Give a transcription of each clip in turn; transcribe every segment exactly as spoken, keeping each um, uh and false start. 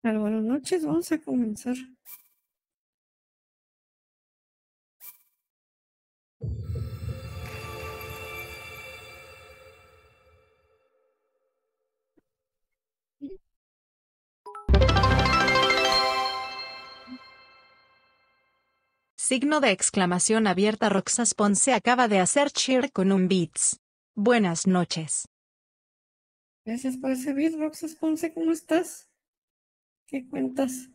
Pero buenas noches, vamos a comenzar. Signo de exclamación abierta. Roxas Ponce acaba de hacer cheer con un beats. Buenas noches. Gracias por ese beat, Roxas Ponce, ¿cómo estás? ¿Qué cuentas?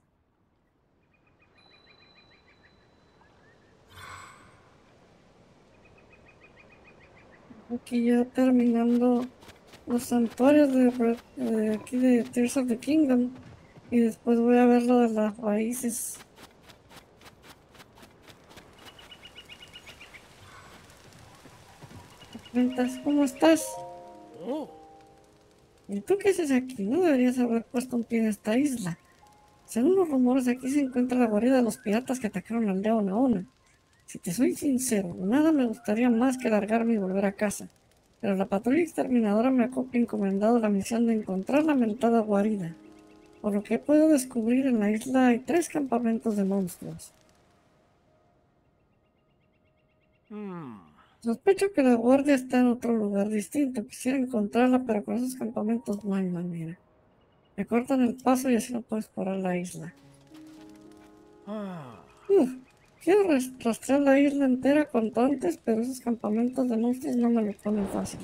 Aquí ya terminando los santuarios de, de aquí de Tears of the Kingdom. Y después voy a ver lo de las raíces. ¿Qué cuentas? ¿Cómo estás? ¿Y tú qué haces aquí? No deberías haber puesto un pie en esta isla. Según los rumores, aquí se encuentra la guarida de los piratas que atacaron al León Naona. Si te soy sincero, nada me gustaría más que largarme y volver a casa. Pero la patrulla exterminadora me ha encomendado la misión de encontrar la mentada guarida. Por lo que puedo descubrir, en la isla hay tres campamentos de monstruos. Sospecho que la guardia está en otro lugar distinto. Quisiera encontrarla, pero con esos campamentos no hay manera. Me cortan el paso y así no puedo explorar la isla. Uf, quiero rastrear la isla entera cuanto antes, pero esos campamentos de monstruos no me lo ponen fácil.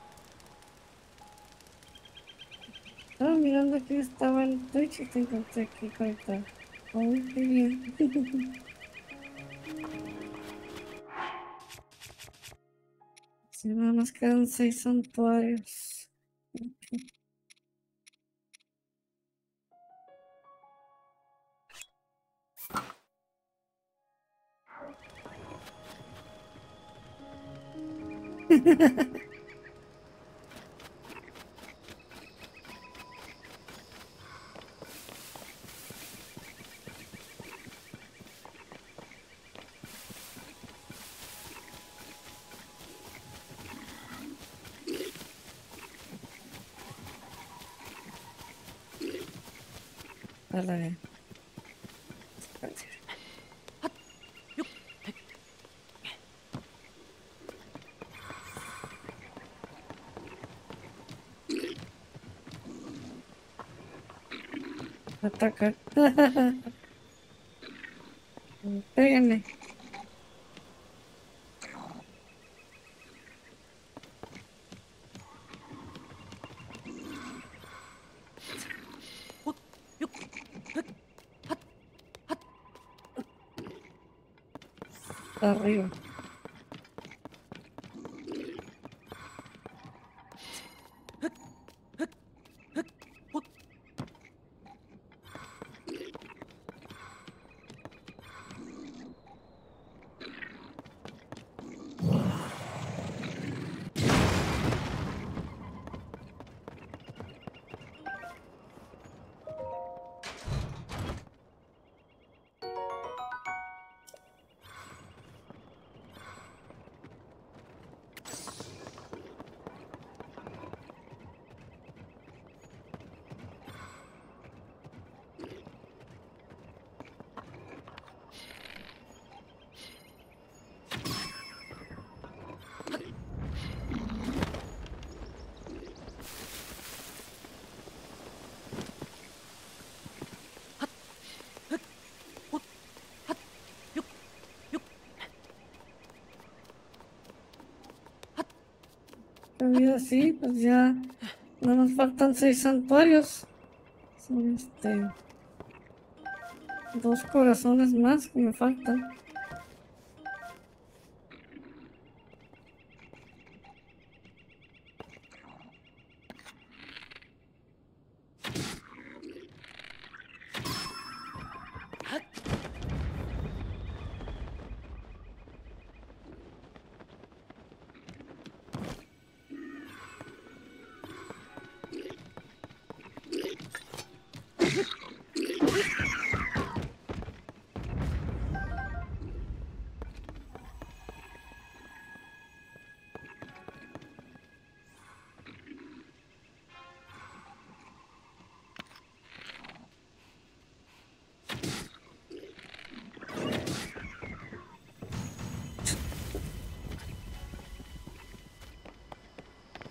Estaba mirando que estaba en Twitch y te encontré aquí conectado. Oh, qué bien. Sí, nada más quedan seis santuarios. Dale. Ataca. Péguenle. Arriba. Vida así, pues ya no nos faltan seis santuarios. Son este. Dos corazones más que me faltan.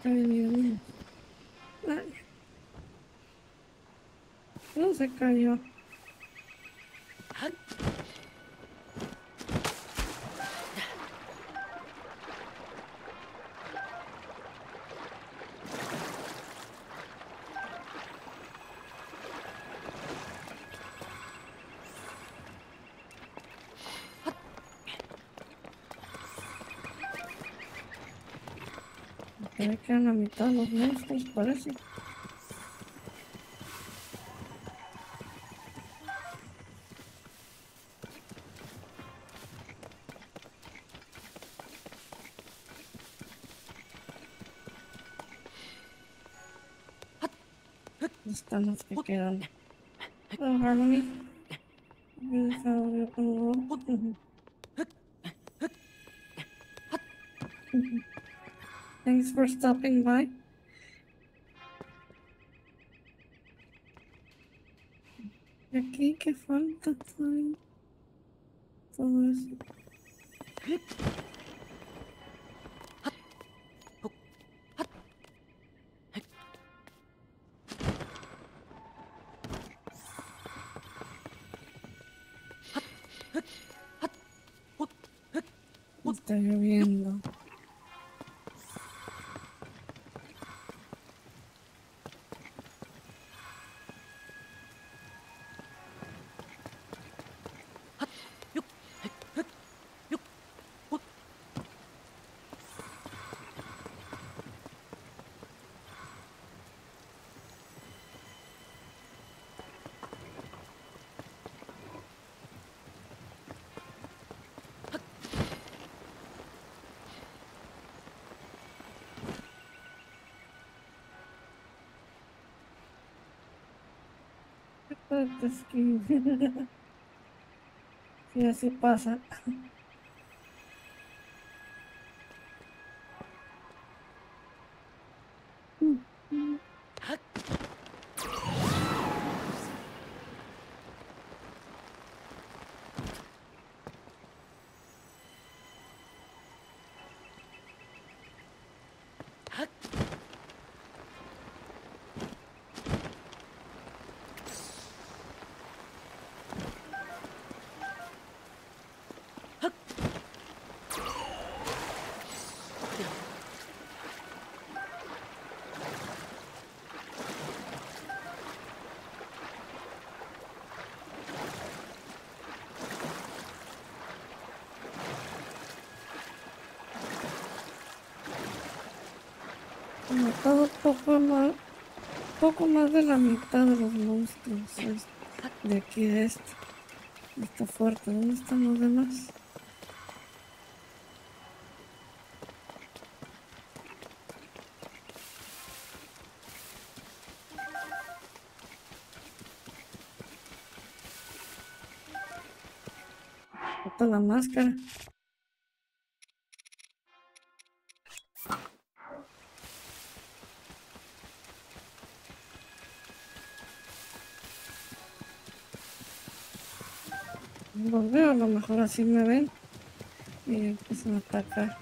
Ay, Dios mío. Ay, no se cayó. Se quedan a mitad los monstruos, parece. Están los que quedan. Hello, Harmony. Really found you on the road. Thanks for stopping by. ¿Y aquí qué falta? Todavía? Todo eso. Está lloviendo. Es que sí, así pasa. He matado poco más, poco más de la mitad de los monstruos es de aquí de este. Está fuerte. ¿Dónde están los demás? Falta la máscara. No los veo, a lo mejor así me ven y empiezan a atacar.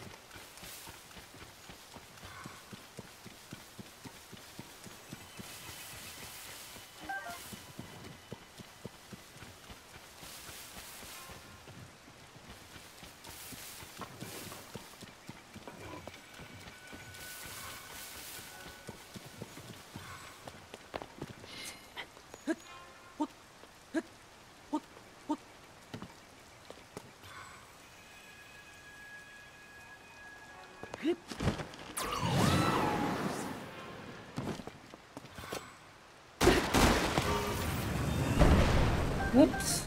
Ups.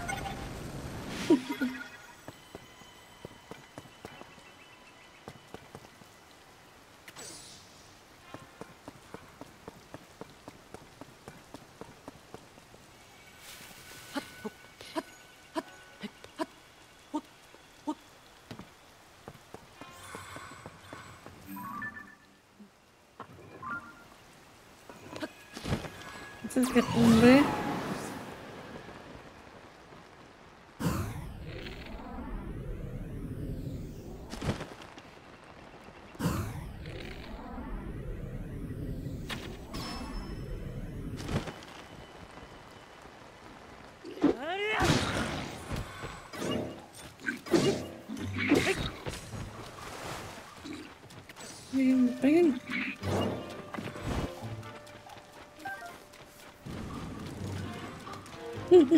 Es que tumbé.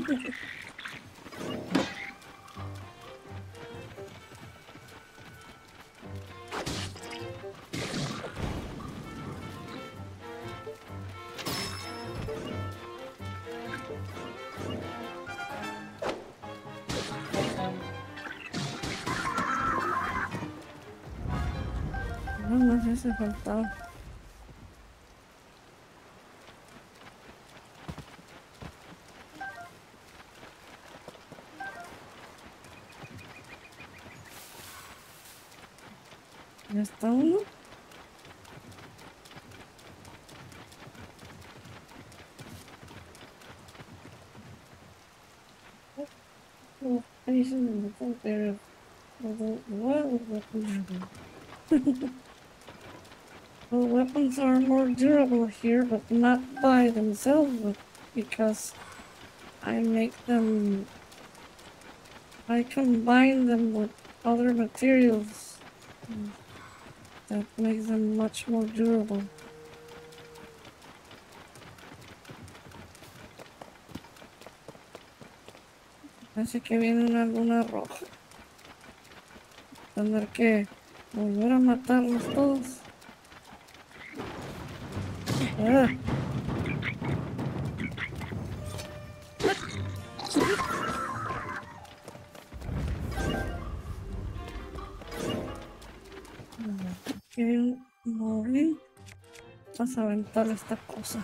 No más hace faltaba. Ya está uno. Oh, ahí se me metió, pero the well, weapons are more durable here, but not by themselves, but because I make them, I combine them with other materials that makes them much more durable. Así que viene una luna roja. Tendré que volver a matarlos todos. Ah. Aquí hay un moblin. Vas a aventar esta cosa.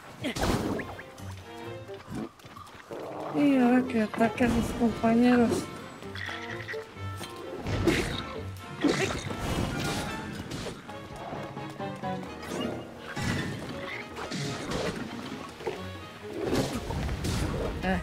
Y ahora que ataque a sus compañeros. Ah.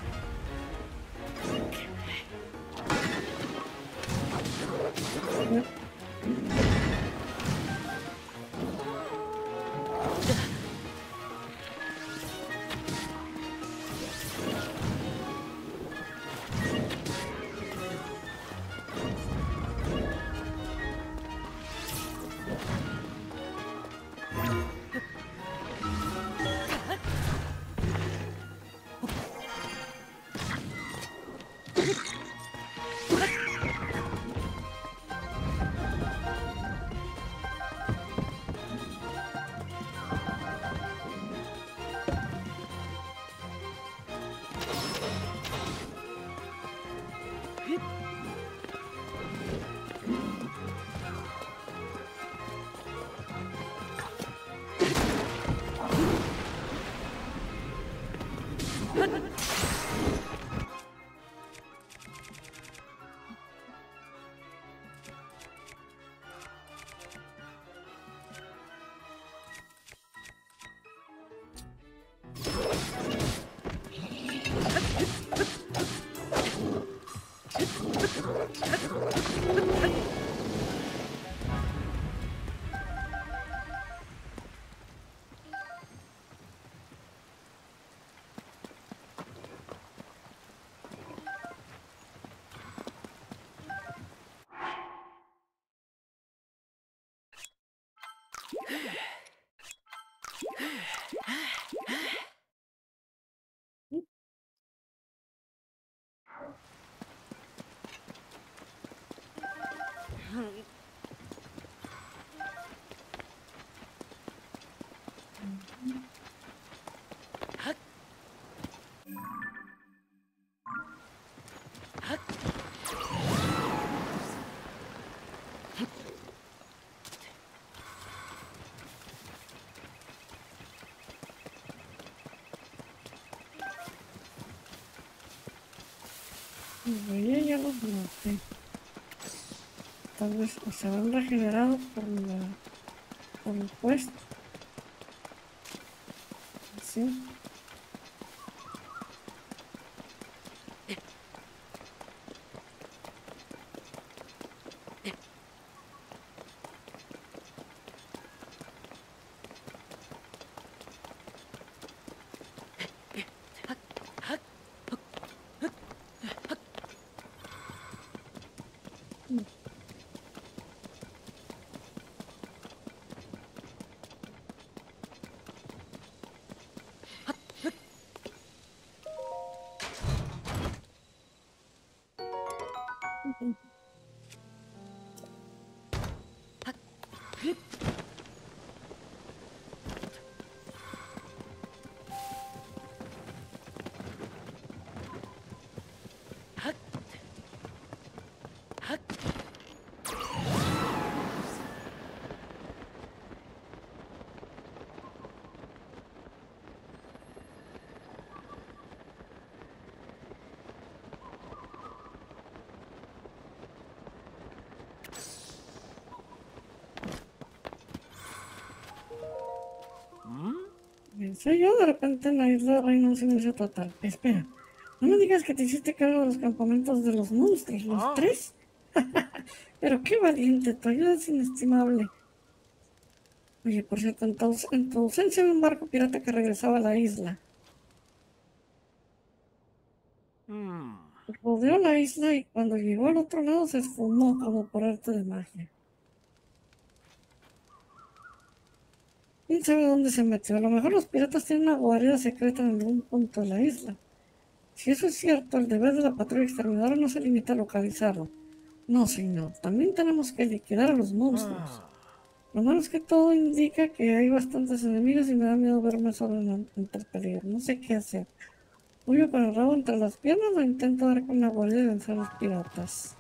Yo ya los maté. Tal vez o se han regenerado por la por el puesto. Sí. Soy yo, de repente en la isla reina un silencio total. Espera, no me digas que te hiciste cargo de los campamentos de los monstruos, los Ah. tres. Pero qué valiente, tu ayuda es inestimable. Oye, por cierto, en tu, aus- en tu ausencia había un barco pirata que regresaba a la isla. Hmm. Rodeó la isla y cuando llegó al otro lado se esfumó como por arte de magia. ¿Quién sabe dónde se metió? A lo mejor los piratas tienen una guarida secreta en algún punto de la isla. Si eso es cierto, el deber de la patrulla exterminadora no se limita a localizarlo. No, señor, también tenemos que liquidar a los monstruos. Ah. Lo malo es que todo indica que hay bastantes enemigos y me da miedo verme solo en entre peligro. No sé qué hacer. ¿Huyo con el rabo entre las piernas o intento dar con la guardia y vencer a los piratas?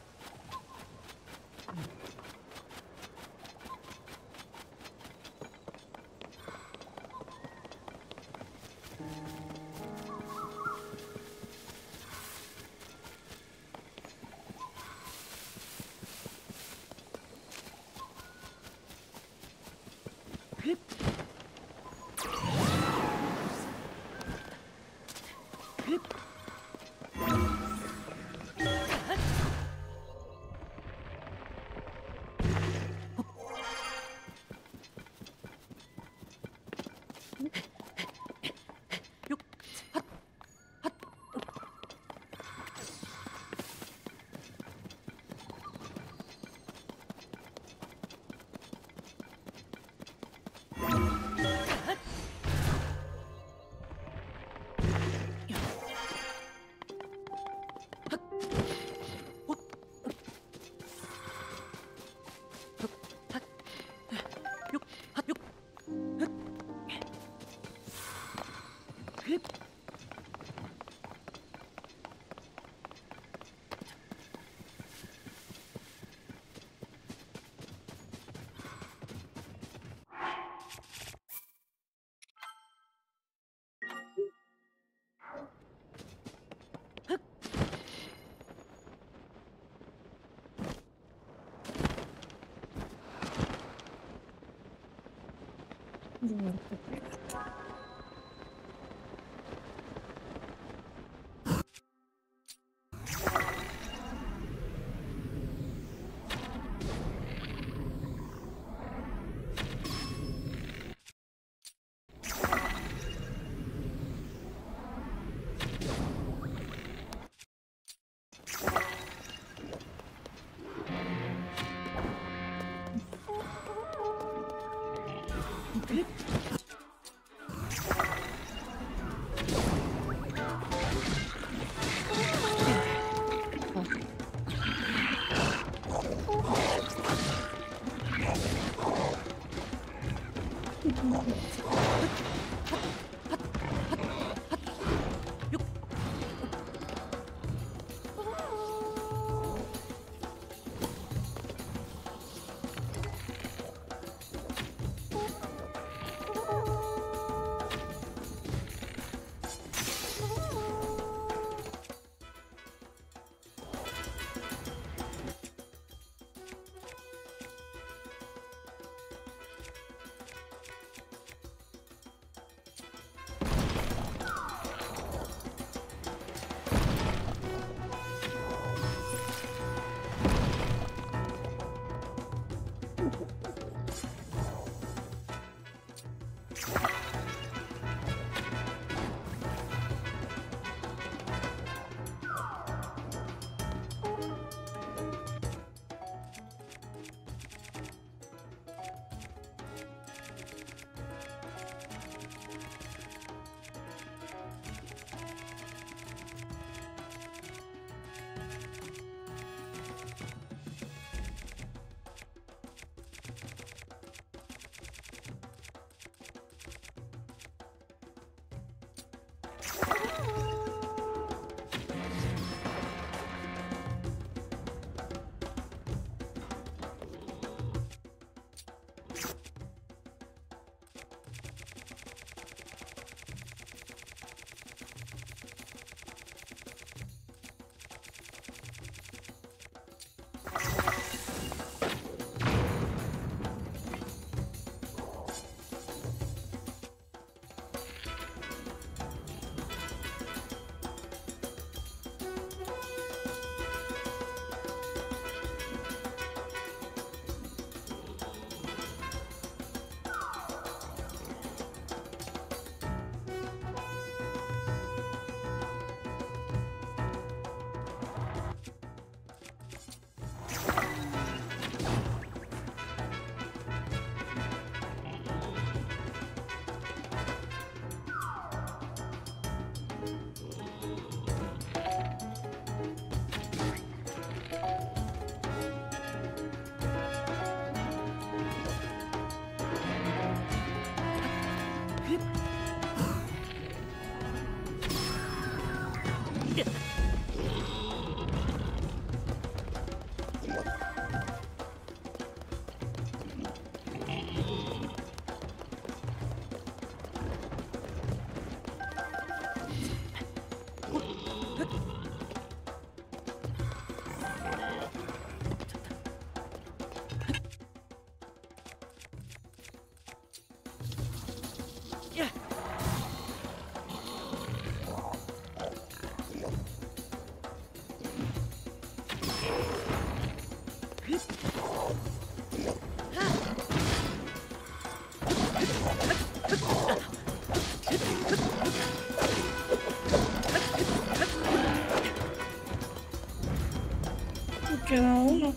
Queda uno.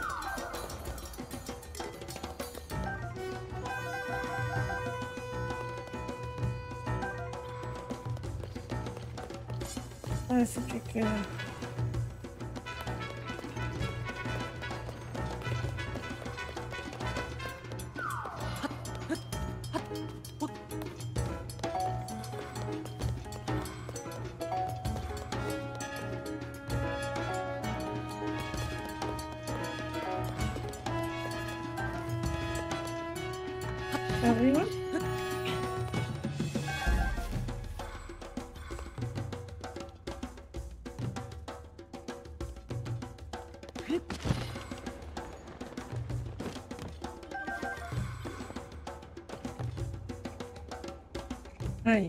Así que queda. Arriba. Ahí.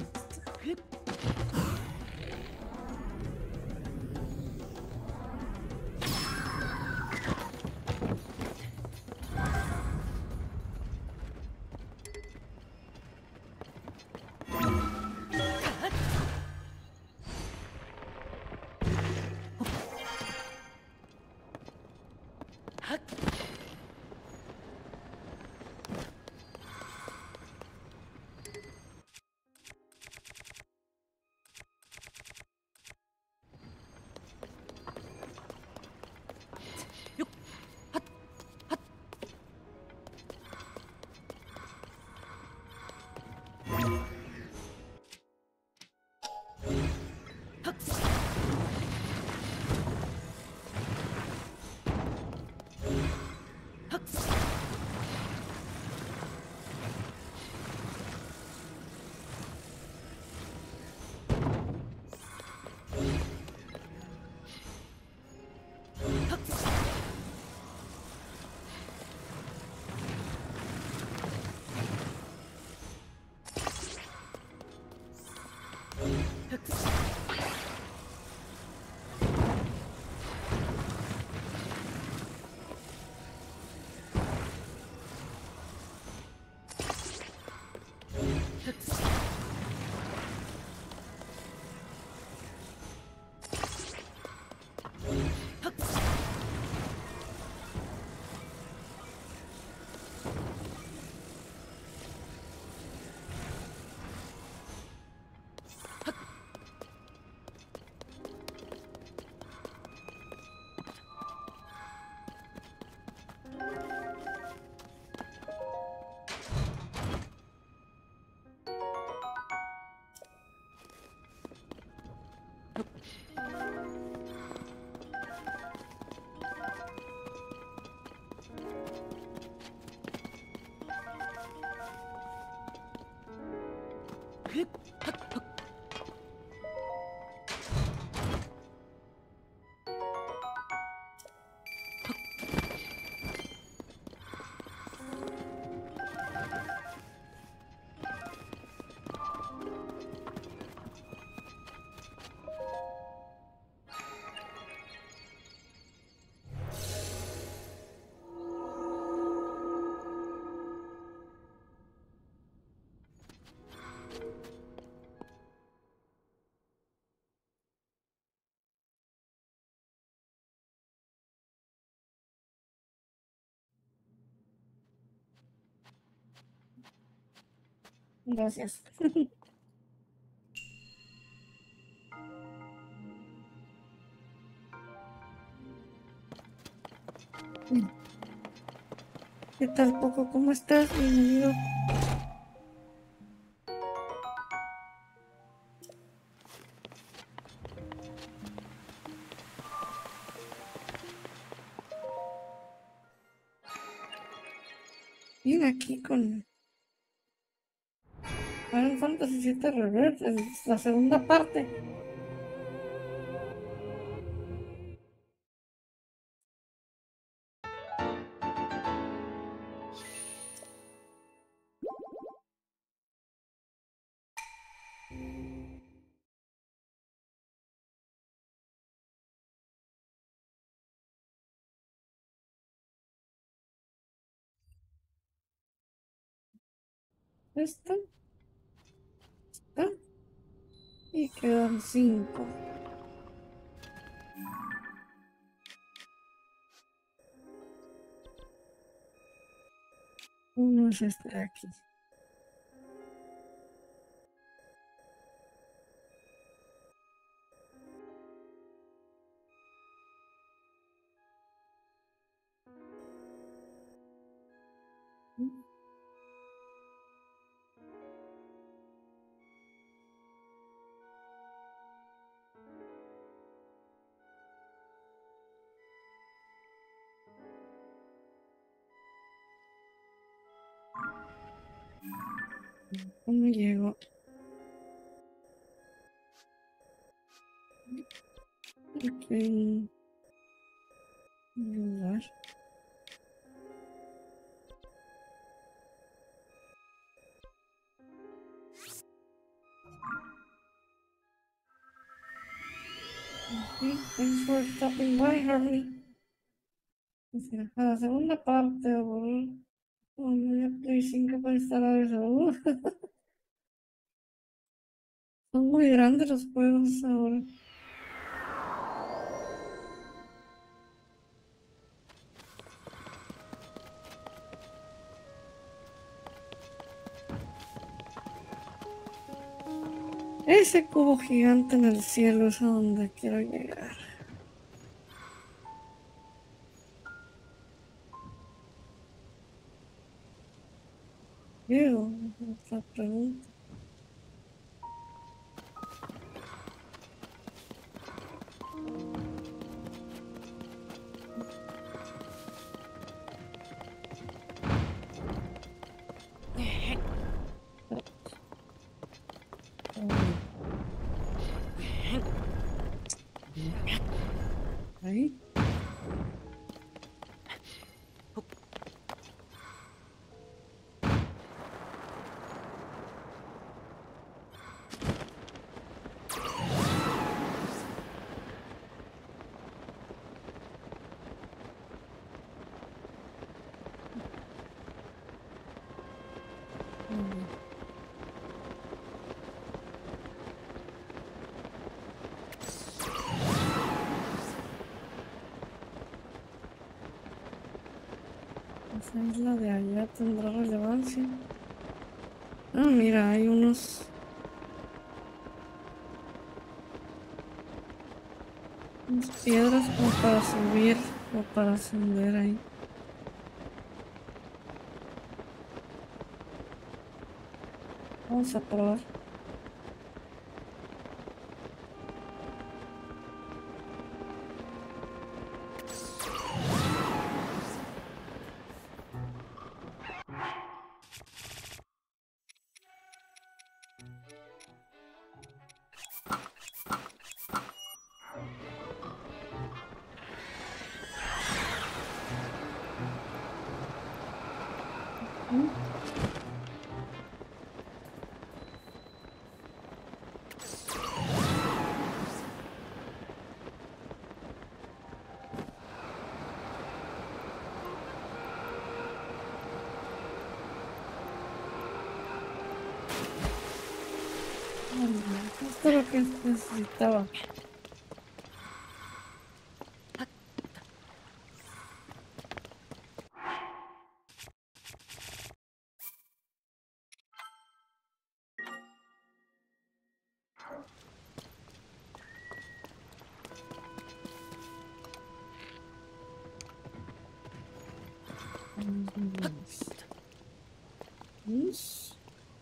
Gracias. ¿Qué tal, Poco? ¿Cómo estás? Bienvenido. Bien, aquí con Final Fantasy siete Rebirth, es la segunda parte. Esta, esta, y quedan cinco. Uno es este de aquí. ¿Cómo llego? Ok. Lugar. Okay. Thanks for stopping by, Harley. A la segunda parte, boludo. Ya Play cinco para instalar eso. Son muy grandes los juegos ahora. Ese cubo gigante en el cielo es a donde quiero llegar. Llego, otra pregunta. Ahí. Esa isla de allá tendrá relevancia. Ah, mira, hay unos... unas piedras como para subir o para ascender ahí. Vamos a probar. ¿Mm? Esto es lo que necesitaba. Ush.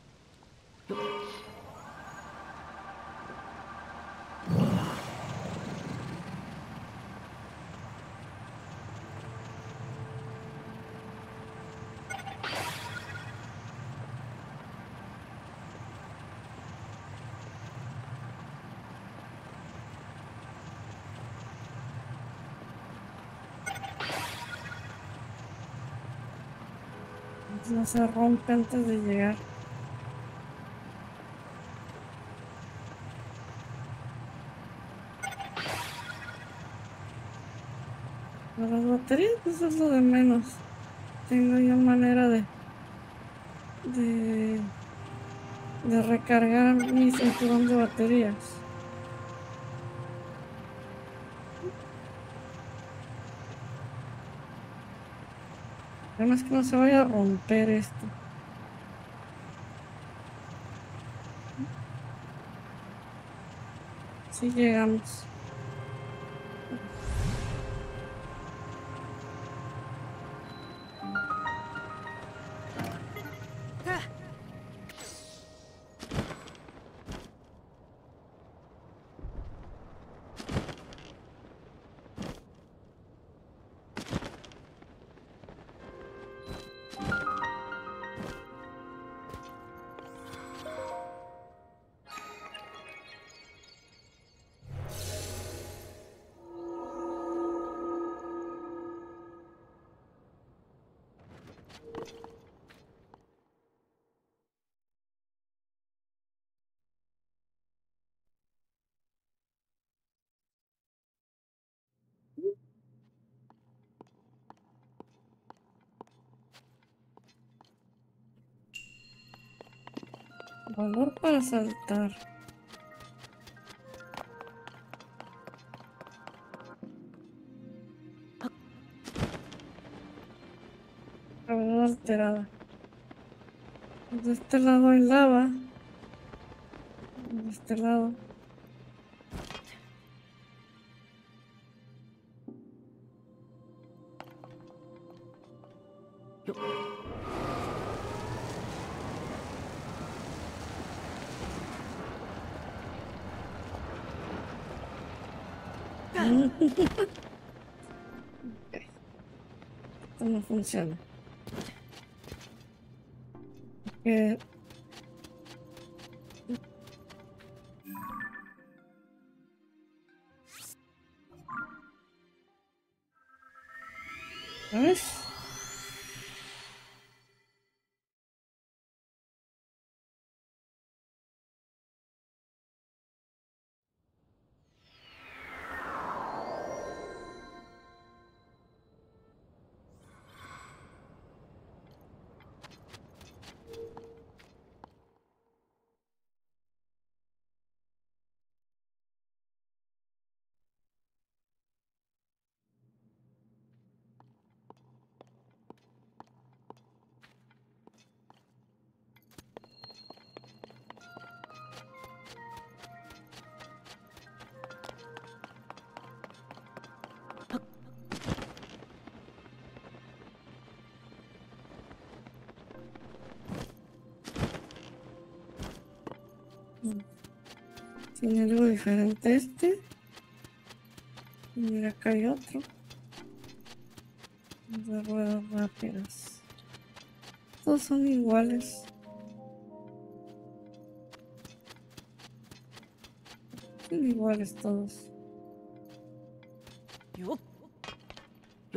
No se rompe antes de llegar. Pero las baterías, pues es lo de menos. Tengo yo manera de de, de recargar mi cinturón de baterías. Además que no se vaya a romper esto. Si llegamos. Valor para saltar. Gravedad alterada. De este lado hay lava. De este lado. Okay. Esto no funciona. Eh, ¿Sabes? Tiene algo diferente este. Y mira, acá hay otro. De ruedas rápidas. Todos son iguales. Son iguales todos. Yo. Yo.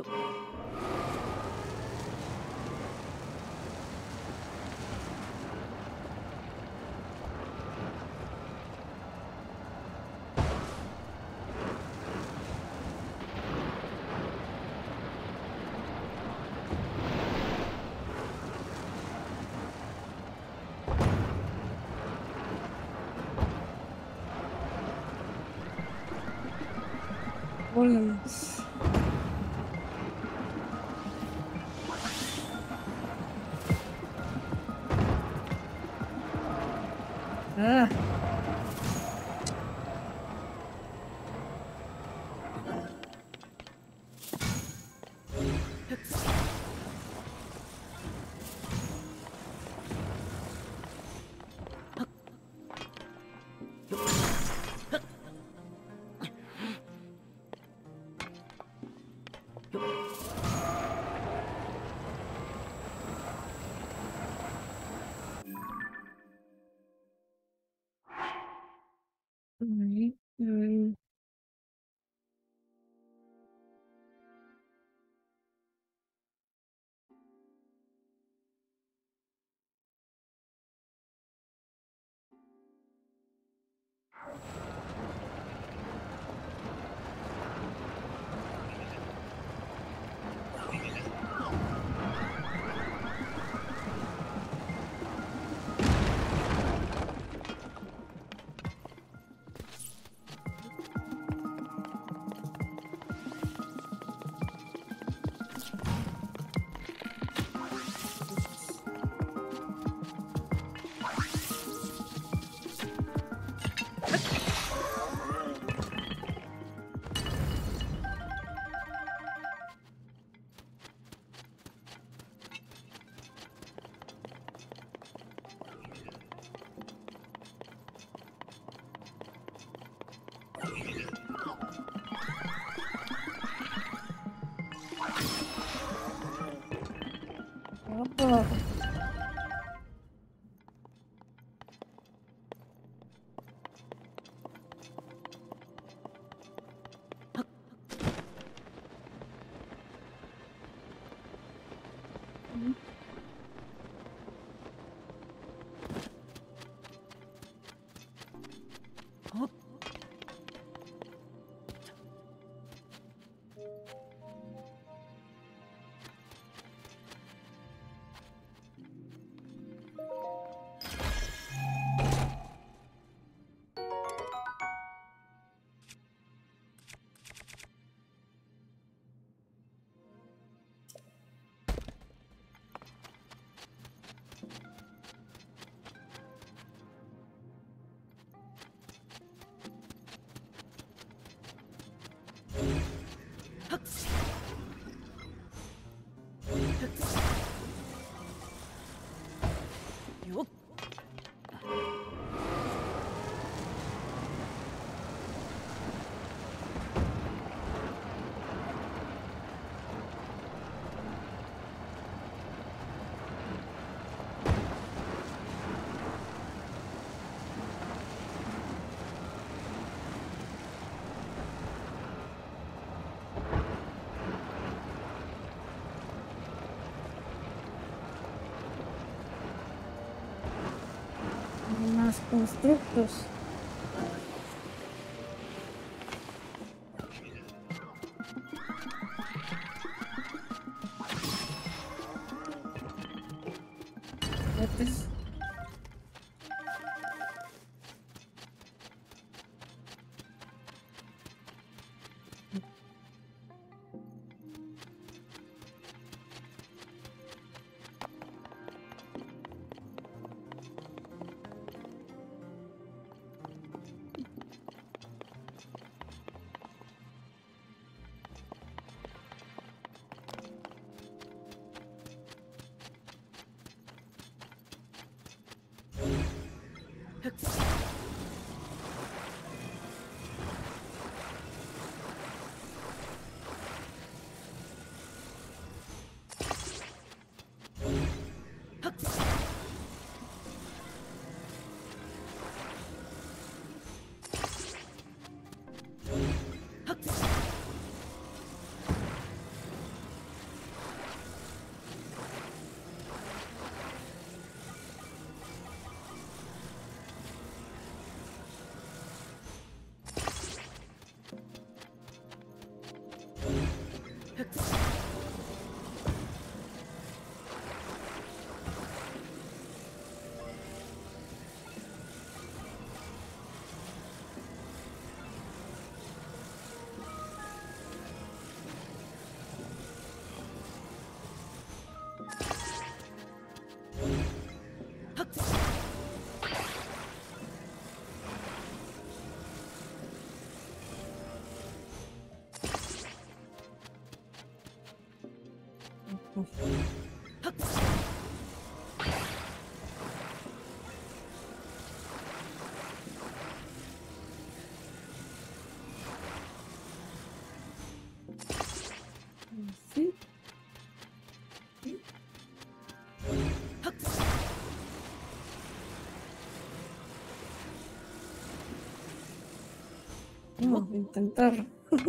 Volvemos. Ah. Ay, ay. Apa? Más constructos. Botes. Sí. Vamos a intentarlo.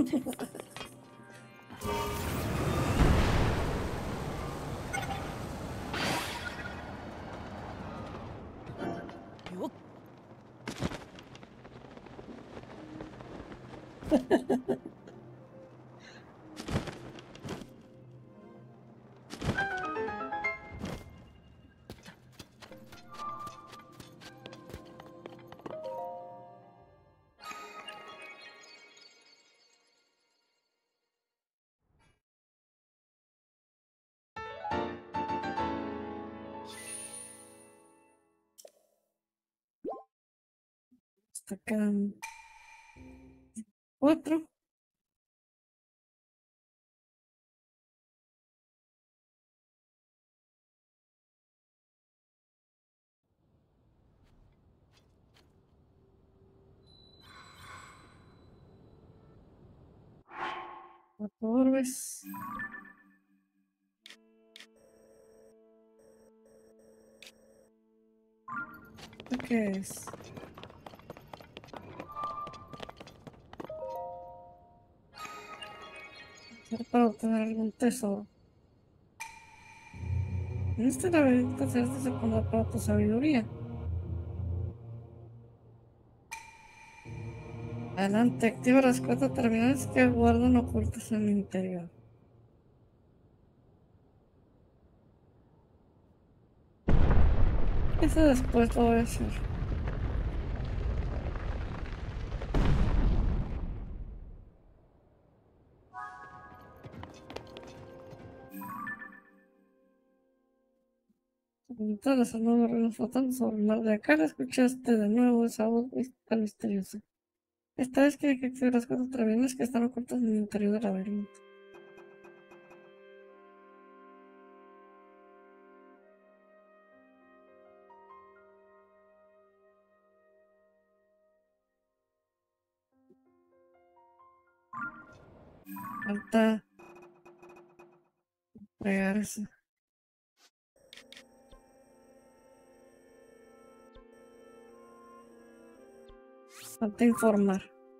Yo. Hasta quedan cuatro. Cuatro orbes. ¿Esto qué es? Ser para obtener algún tesoro. En este laberinto se hace secundar para tu sabiduría. Adelante, activa las cuatro terminales que guardan ocultas en el interior. Eso después lo voy a hacer. Todas las almas ruidos flotando sobre el mar de acá, escuchaste de nuevo esa voz tan misteriosa. Esta vez quiere que active las cuatro terminales que están ocultas en el interior del laberinto. Falta fregar eso. Falta informar.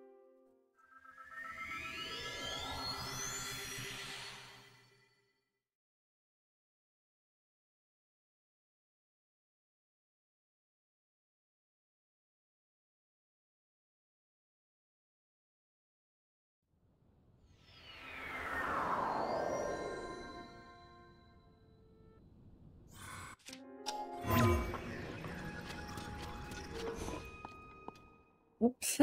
Ups.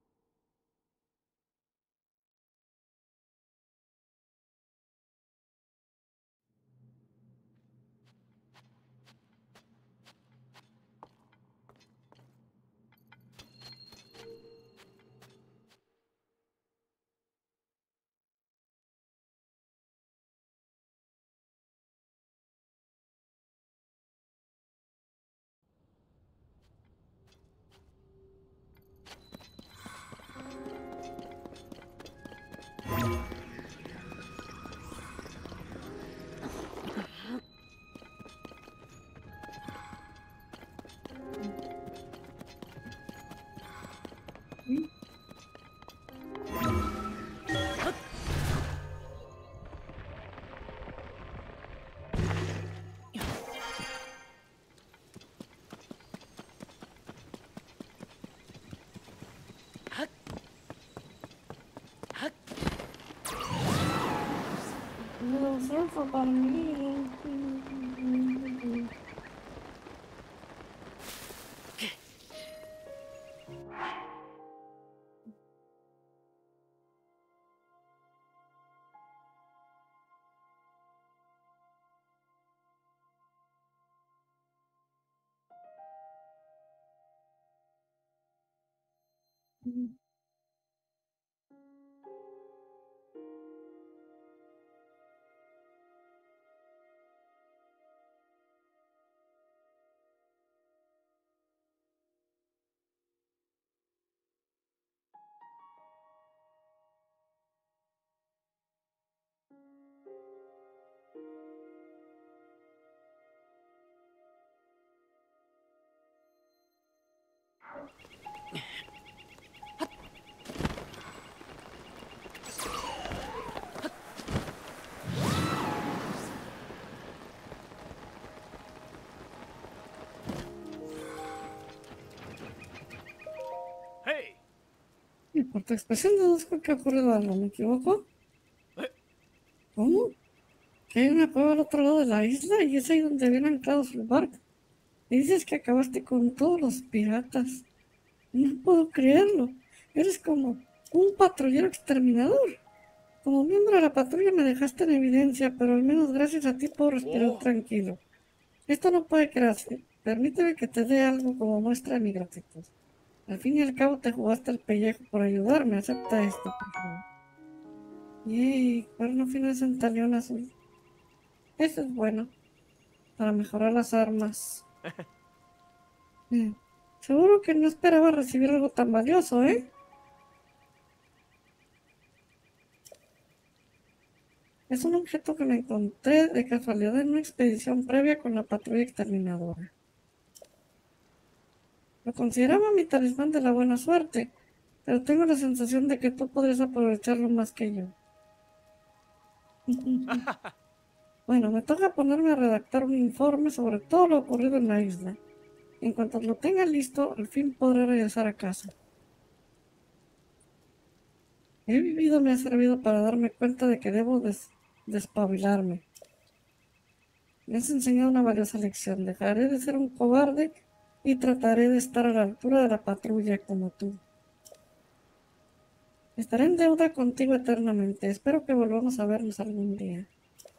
No surfa para mí. Por tu expresión deduzco que ha ocurrido algo, ¿me equivoco? ¿Cómo? ¿Que hay una cueva al otro lado de la isla y es ahí donde vienen anclados el barco? Y dices que acabaste con todos los piratas. No puedo creerlo. Eres como un patrullero exterminador. Como miembro de la patrulla me dejaste en evidencia, pero al menos gracias a ti puedo respirar Oh. tranquilo. Esto no puede quedarse. Permíteme que te dé algo como muestra de mi gratitud. Al fin y al cabo te jugaste el pellejo por ayudarme. Acepta esto, por favor. Yay, cuerno fino de centalión azul. Eso es bueno. Para mejorar las armas. Mm, Seguro que no esperaba recibir algo tan valioso, ¿eh? Es un objeto que me encontré de casualidad en una expedición previa con la patrulla exterminadora. Lo consideraba mi talismán de la buena suerte, pero tengo la sensación de que tú podrías aprovecharlo más que yo. Bueno, me toca ponerme a redactar un informe sobre todo lo ocurrido en la isla. En cuanto lo tenga listo, al fin podré regresar a casa. He vivido me ha servido para darme cuenta de que debo des despabilarme. Me has enseñado una valiosa lección. Dejaré de ser un cobarde y trataré de estar a la altura de la patrulla como tú. Estaré en deuda contigo eternamente. Espero que volvamos a vernos algún día.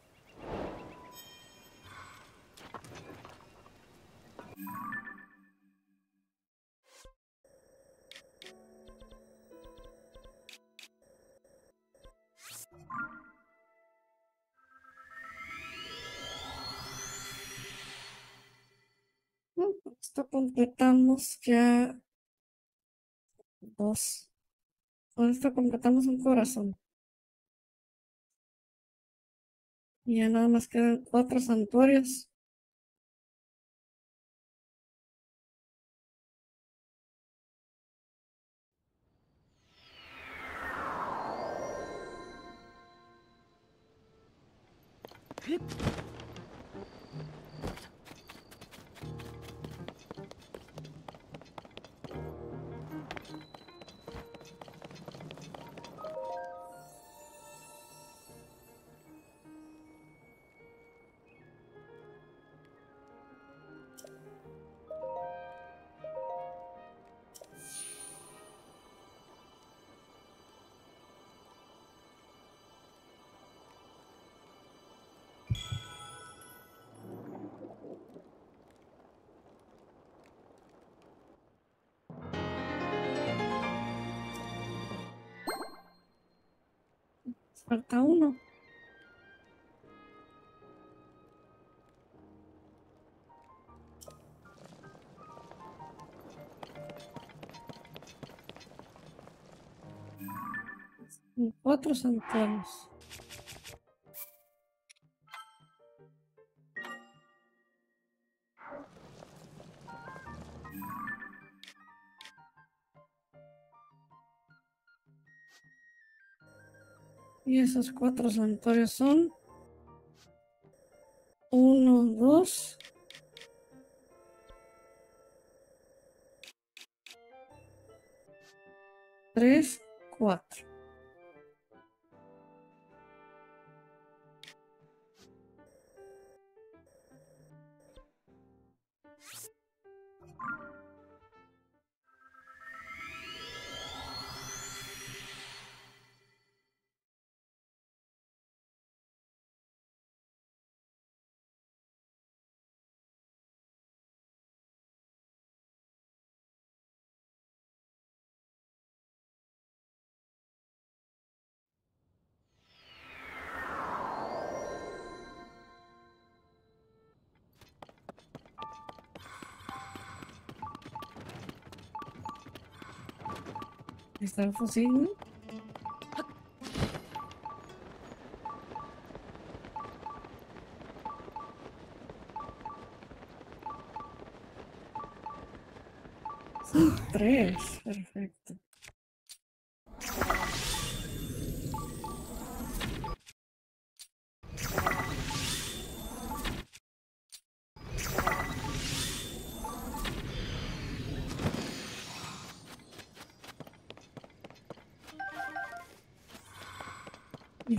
Bueno, con esto completamos ya dos. Con esto completamos un corazón. Y ya nada más quedan cuatro santuarios. Falta uno. Y cuatro santuarios. Y esos cuatro santuarios son uno, dos, tres, cuatro. ¿Está el fusil? Son tres. Perfecto.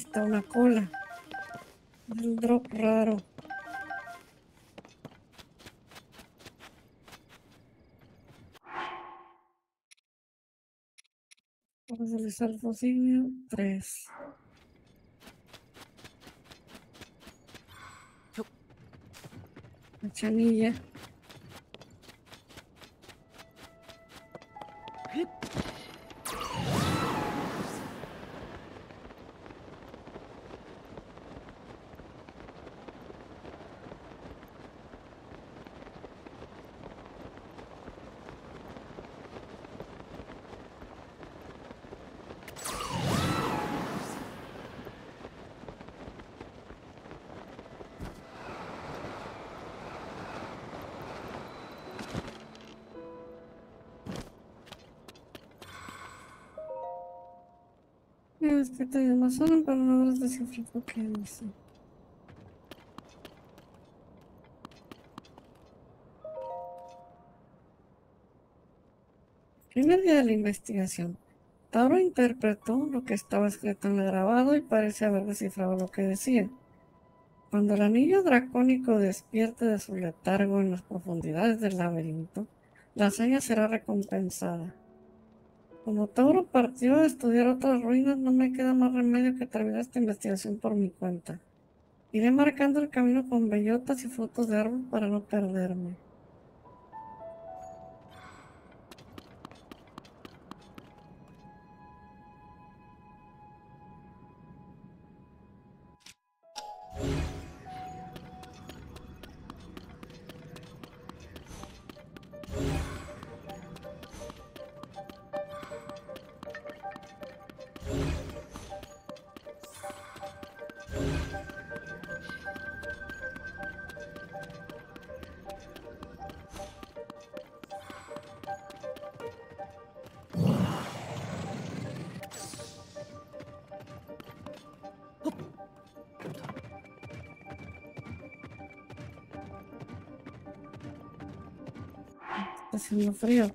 está una cola. Es el drop raro. Vamos a utilizar el fosilio tres. La chanilla. Es que te llamas solo, pero no habrás descifrado lo que dice. Primer día de la investigación. Tauro interpretó lo que estaba escrito en el grabado y parece haber descifrado lo que decía. Cuando el anillo dracónico despierte de su letargo en las profundidades del laberinto, la hazaña será recompensada. Como Tauro partió a estudiar otras ruinas, no me queda más remedio que terminar esta investigación por mi cuenta. Iré marcando el camino con bellotas y frutos de árbol para no perderme. Está haciendo frío.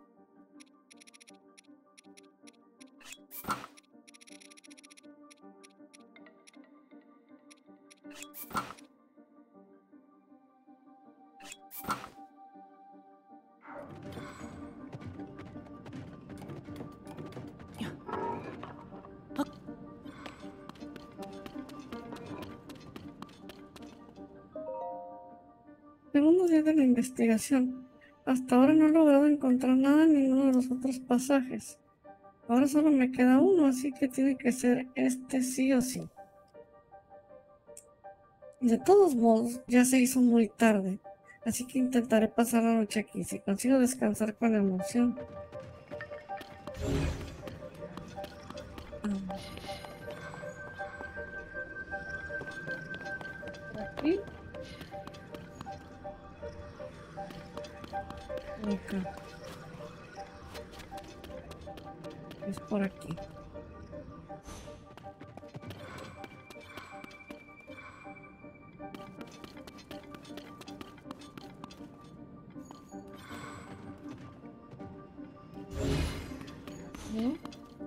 Segundo día de la investigación. Hasta ahora no he logrado encontrar nada en ninguno de los otros pasajes. Ahora solo me queda uno, así que tiene que ser este sí o sí. De todos modos, ya se hizo muy tarde, así que intentaré pasar la noche aquí, si consigo descansar con emoción. Ah. Por aquí. Acá. Es por aquí. ¿Eh?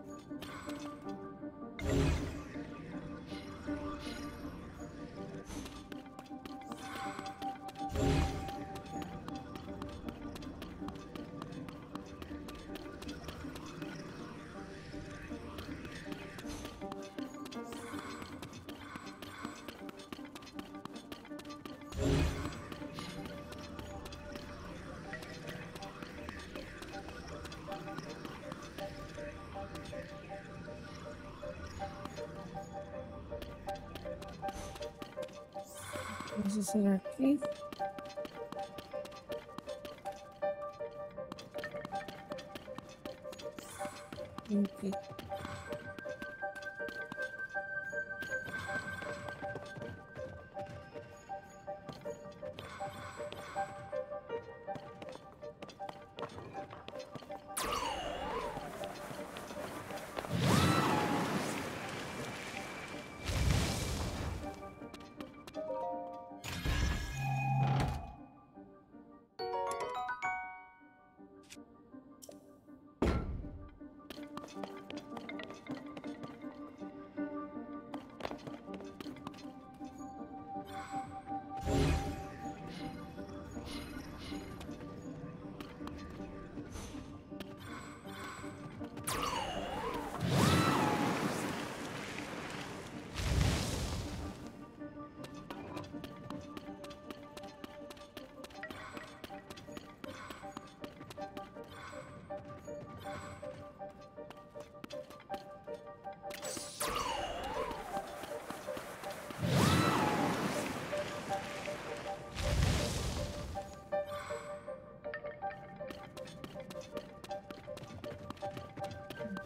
Eso será aquí. Aquí.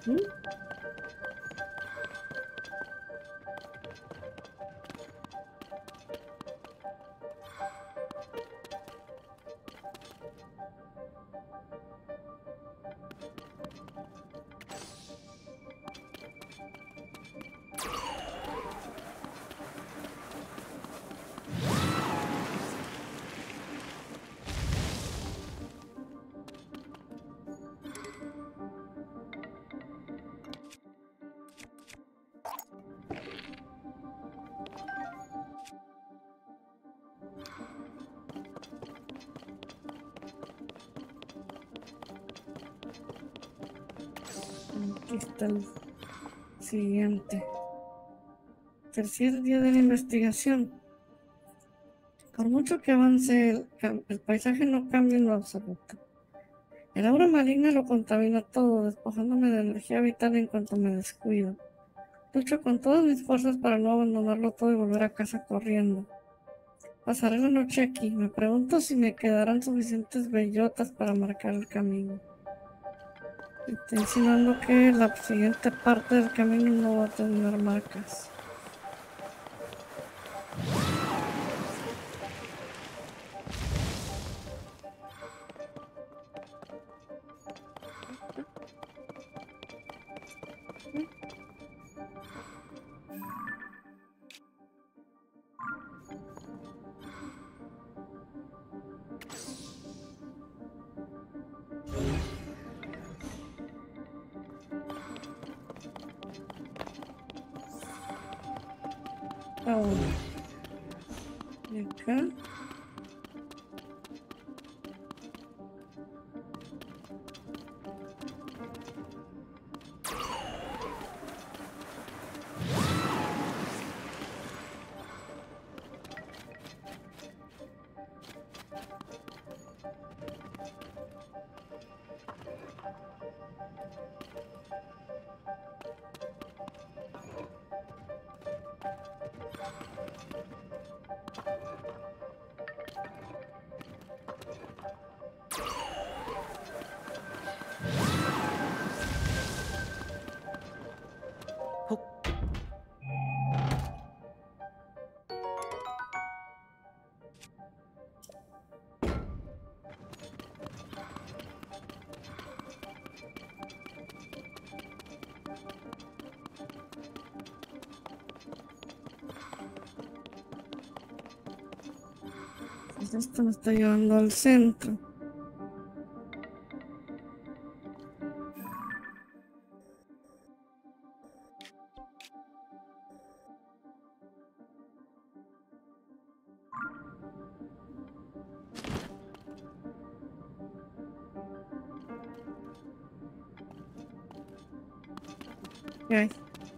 ¿Mm? Aquí está el siguiente. Tercer día de la investigación. Por mucho que avance, el, cam- el paisaje no cambia en lo absoluto. El aura maligna lo contamina todo, despojándome de energía vital en cuanto me descuido. Lucho con todas mis fuerzas para no abandonarlo todo y volver a casa corriendo. Pasaré la noche aquí. Me pregunto si me quedarán suficientes bellotas para marcar el camino. Está insinuando que la siguiente parte del camino no va a tener marcas. Ahora, y acá. 훅. Pues esto me está llevando al centro. ¿Qué hay?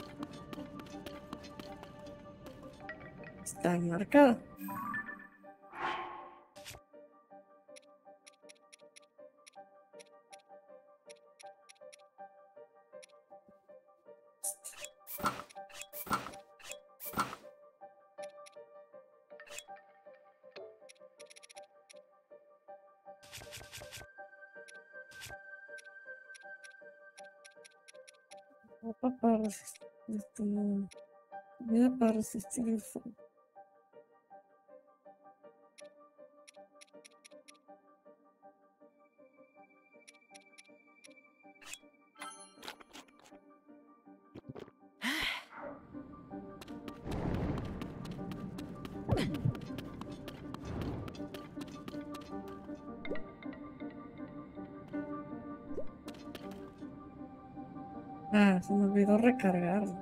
Está marcado. Ropa para resistir, este, no, comida para resistir el frío. Ah, se me olvidó recargarlo.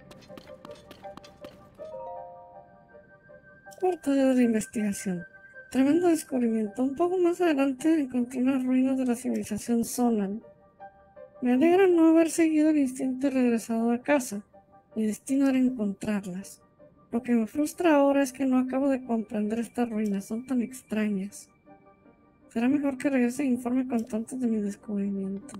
Cuarto día de la investigación. Tremendo descubrimiento. Un poco más adelante encontré unas ruinas de la civilización Sonan. Me alegra no haber seguido el instinto y regresado a casa. Mi destino era encontrarlas. Lo que me frustra ahora es que no acabo de comprender estas ruinas, son tan extrañas. Será mejor que regrese e informe cuanto antes de mi descubrimiento.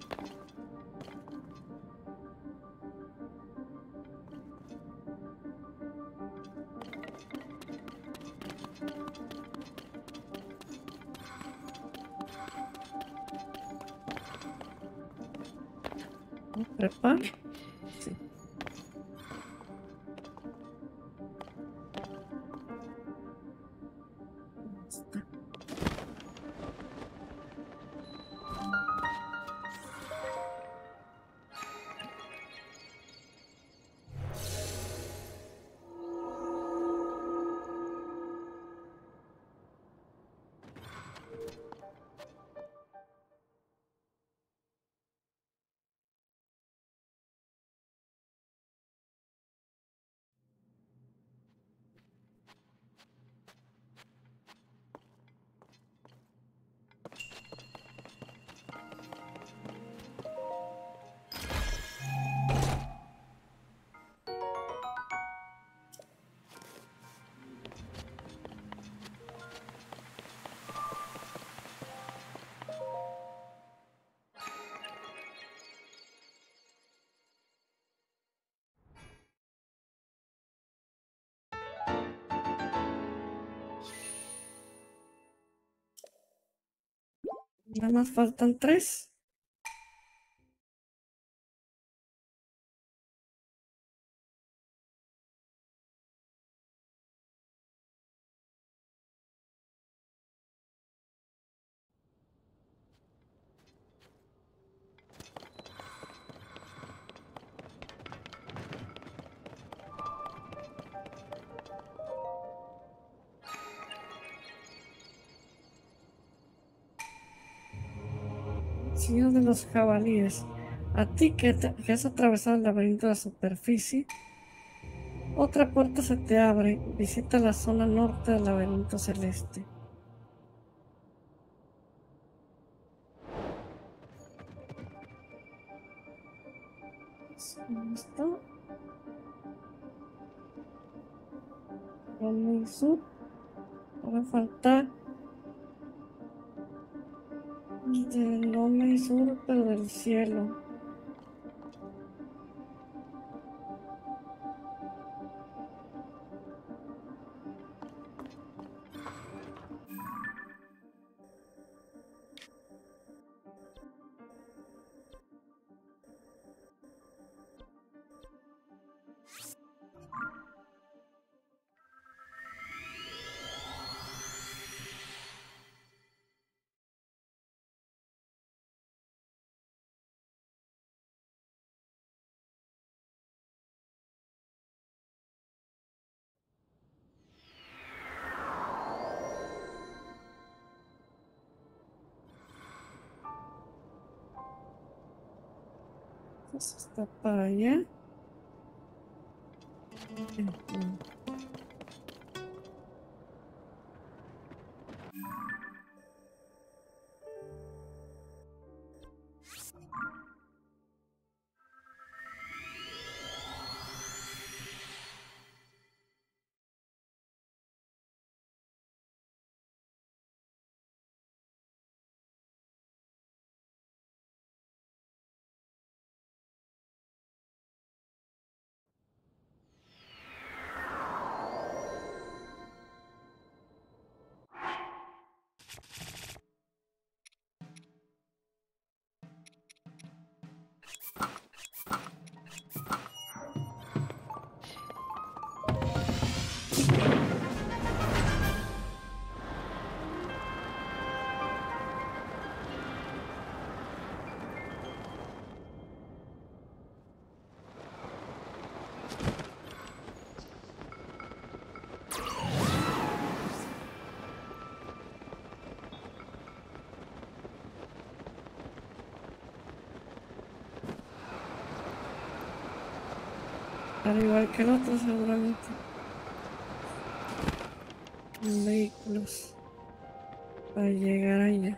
¿Prepar? Sí. Está. Nada más faltan tres. Señor de los jabalíes, a ti que, te- que has atravesado el laberinto de la superficie, otra puerta se te abre. Visita la zona norte del laberinto celeste. ¿Listo? Con sur. Ahora falta del nombre sur, pero del cielo. Entonces está para allá. Ujú. Al igual que el otro, seguramente. En vehículos. para llegar allá.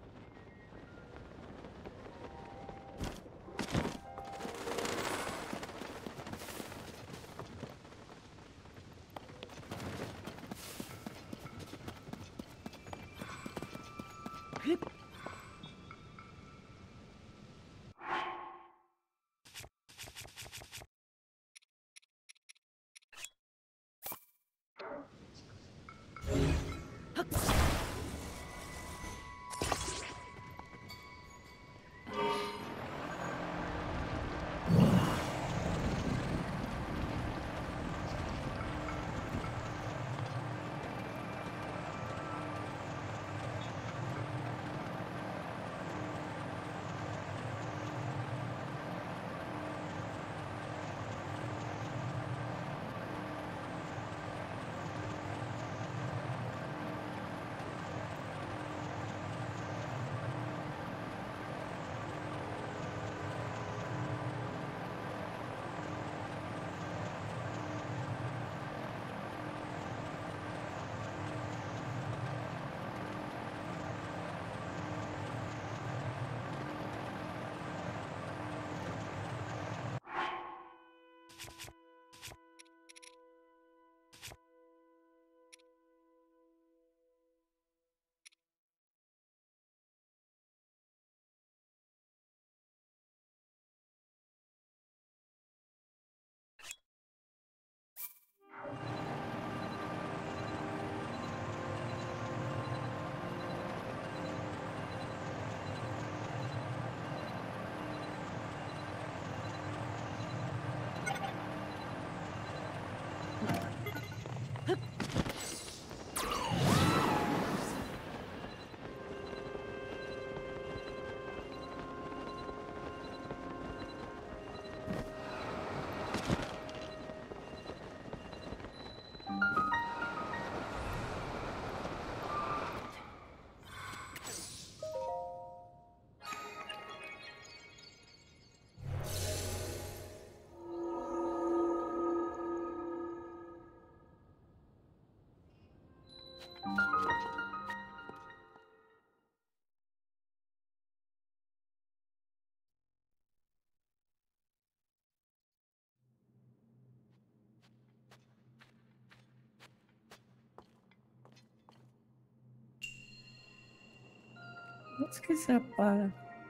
Es que se apaga.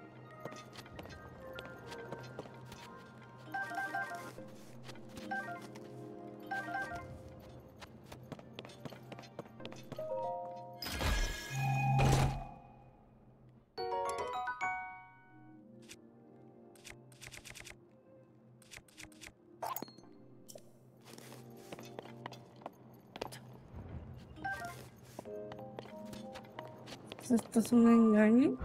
¿Esto es un engaño?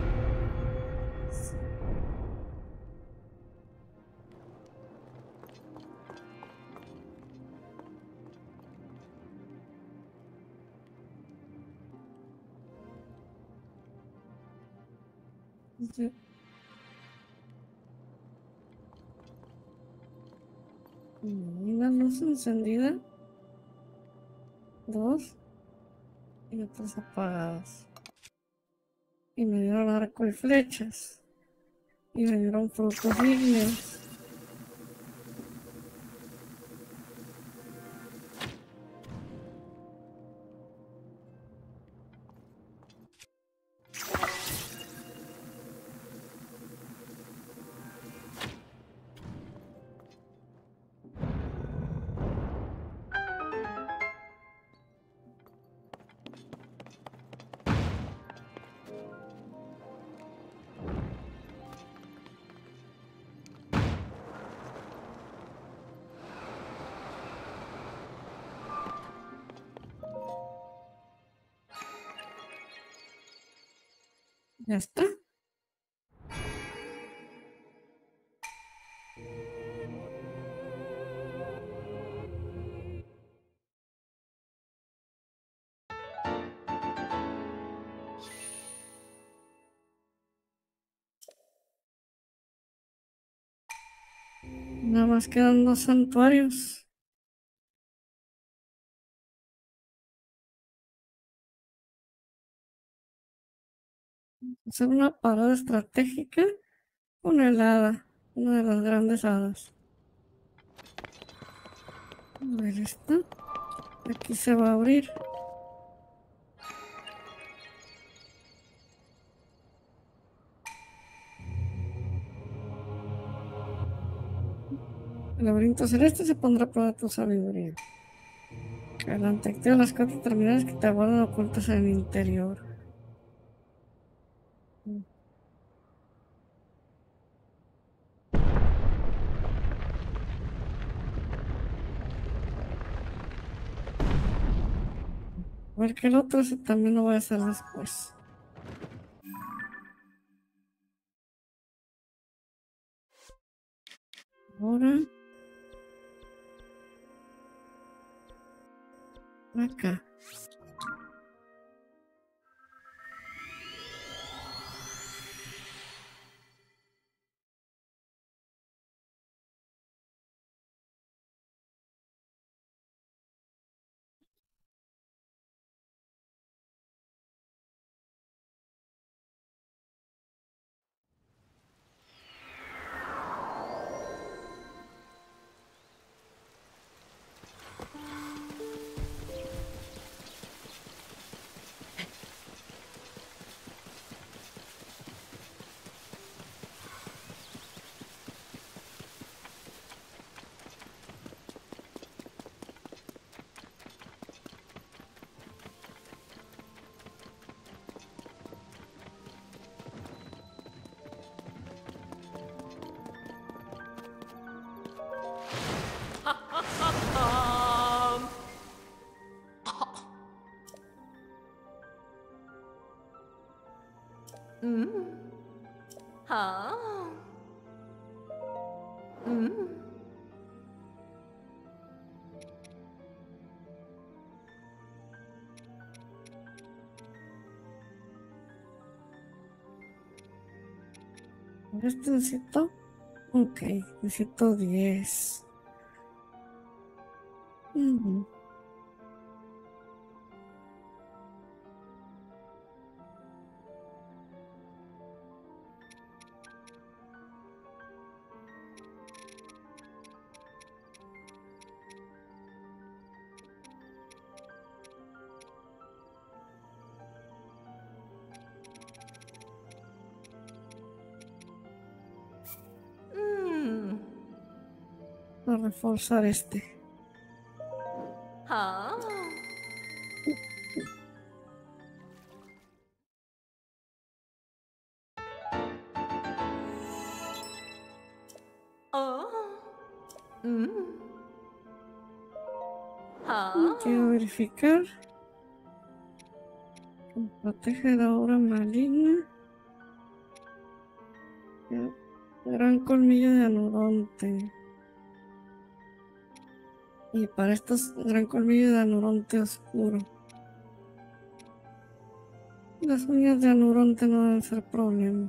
Sí. Una luz encendida, dos y otras apagadas. Y me dieron arco y flechas. Y me dieron frutos ígneos. Ya está. Nada más quedan dos santuarios. Hacer una parada estratégica con el hada, una de las grandes hadas. A ver, esta. Aquí se va a abrir. El laberinto celeste se pondrá a prueba tu sabiduría. Adelante, activa las cuatro terminales que te aguardan ocultas en el interior. A ver que el otro ese también lo voy a hacer después. Ahora. Acá. Mm. Ah. Mm. Este necesito. Ok, necesito diez. Ujú. Mm. Para reforzar este. Ah. Oh. Mm. Ah. Quiero verificar. Protege la obra maligna. Gran colmillo de anuronte. Y para estos, gran colmillo de anuronte oscuro. Las uñas de anuronte no deben ser problema.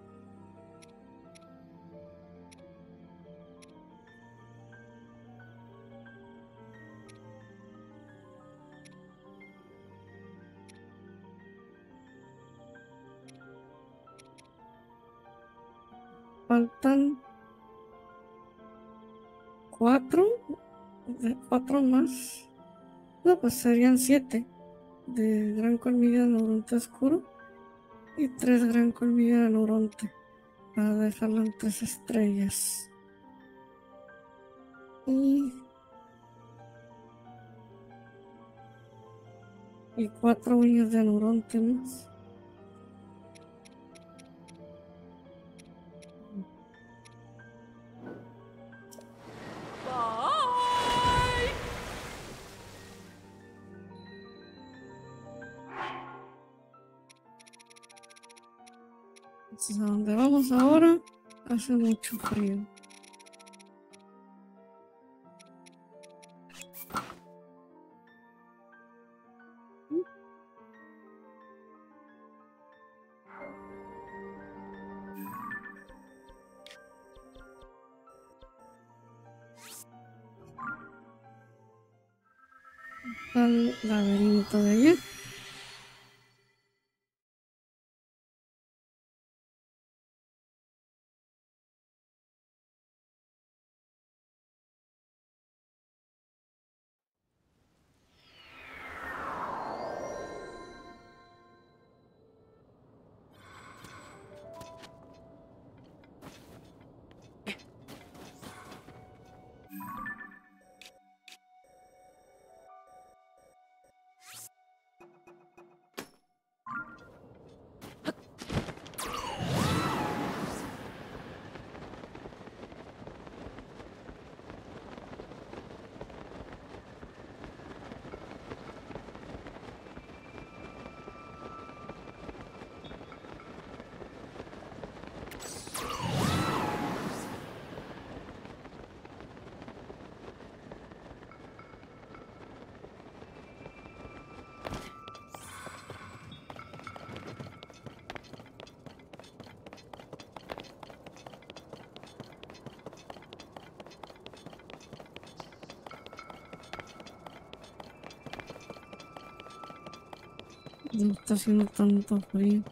Faltan cuatro. Cuatro más. No, pues serían siete. De gran colmillo de anuronte oscuro. Y tres gran colmillo de anuronte. Para dejarlo en tres estrellas. Y. Y cuatro uñas de anuronte más. Bye. Entonces, a donde vamos ahora hace mucho frío. Al laberinto de allá. No está haciendo tanto frío.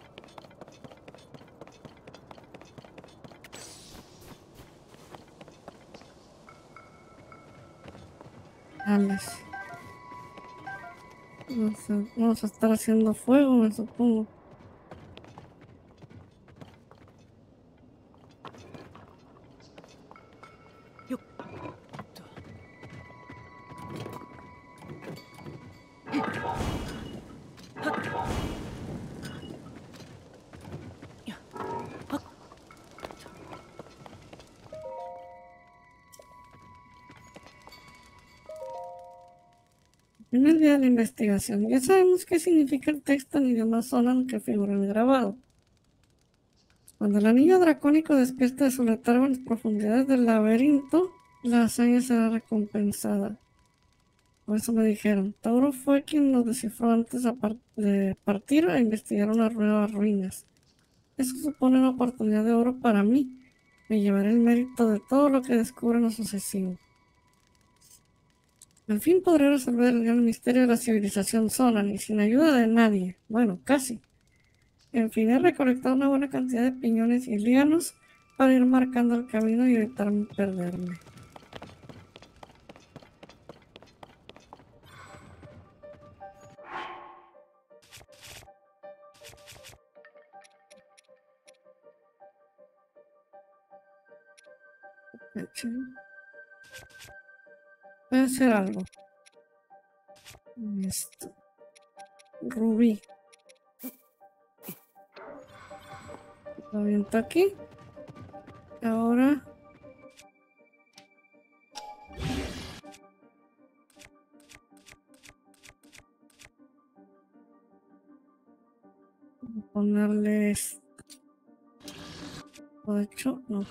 Alex. No sé, vamos a estar haciendo fuego, me supongo. En el día de la investigación, ya sabemos qué significa el texto en idioma Zonan que figura en el grabado. Cuando el anillo dracónico despierta de su letargo en las profundidades del laberinto, la hazaña será recompensada. Por eso me dijeron, Tauro fue quien nos descifró antes de partir a investigar unas nuevas ruinas. Eso supone una oportunidad de oro para mí. Me llevaré el mérito de todo lo que descubra los sucesivos. Al fin podré resolver el gran misterio de la civilización Zonan y sin ayuda de nadie. Bueno, casi. En fin, he recolectado una buena cantidad de piñones y lianos para ir marcando el camino y evitar perderme. Voy a hacer algo. Esto. Rubí. Lo aviento aquí. Ahora. Voy a ponerle esto. De hecho, no.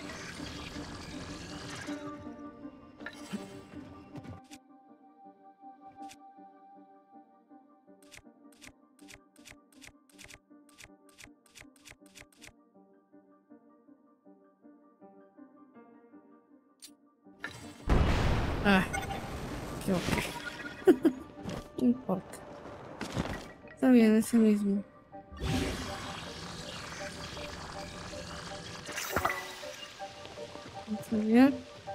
Ah, qué ok. No importa. Está bien, ese mismo. Ensayar.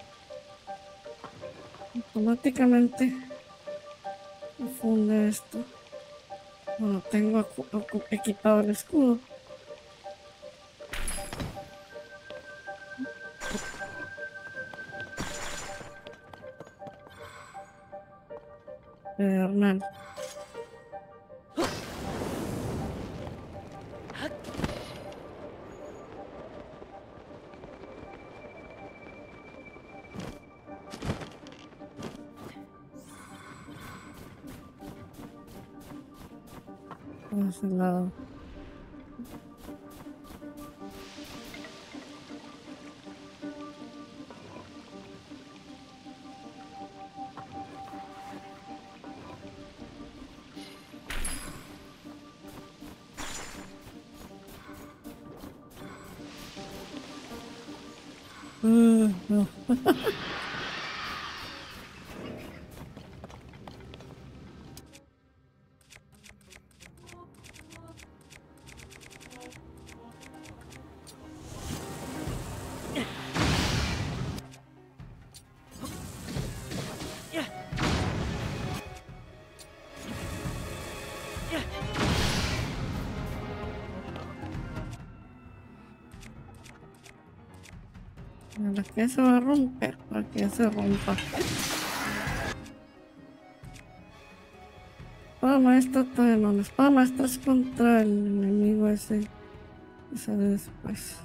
Automáticamente funde esto. Bueno, tengo equipado el escudo. Hernán. Por ese lado. Uh, no. La que se va a romper, para que se rompa. Espada maestra todavía no. La espada maestra es contra el enemigo ese. Ese de después.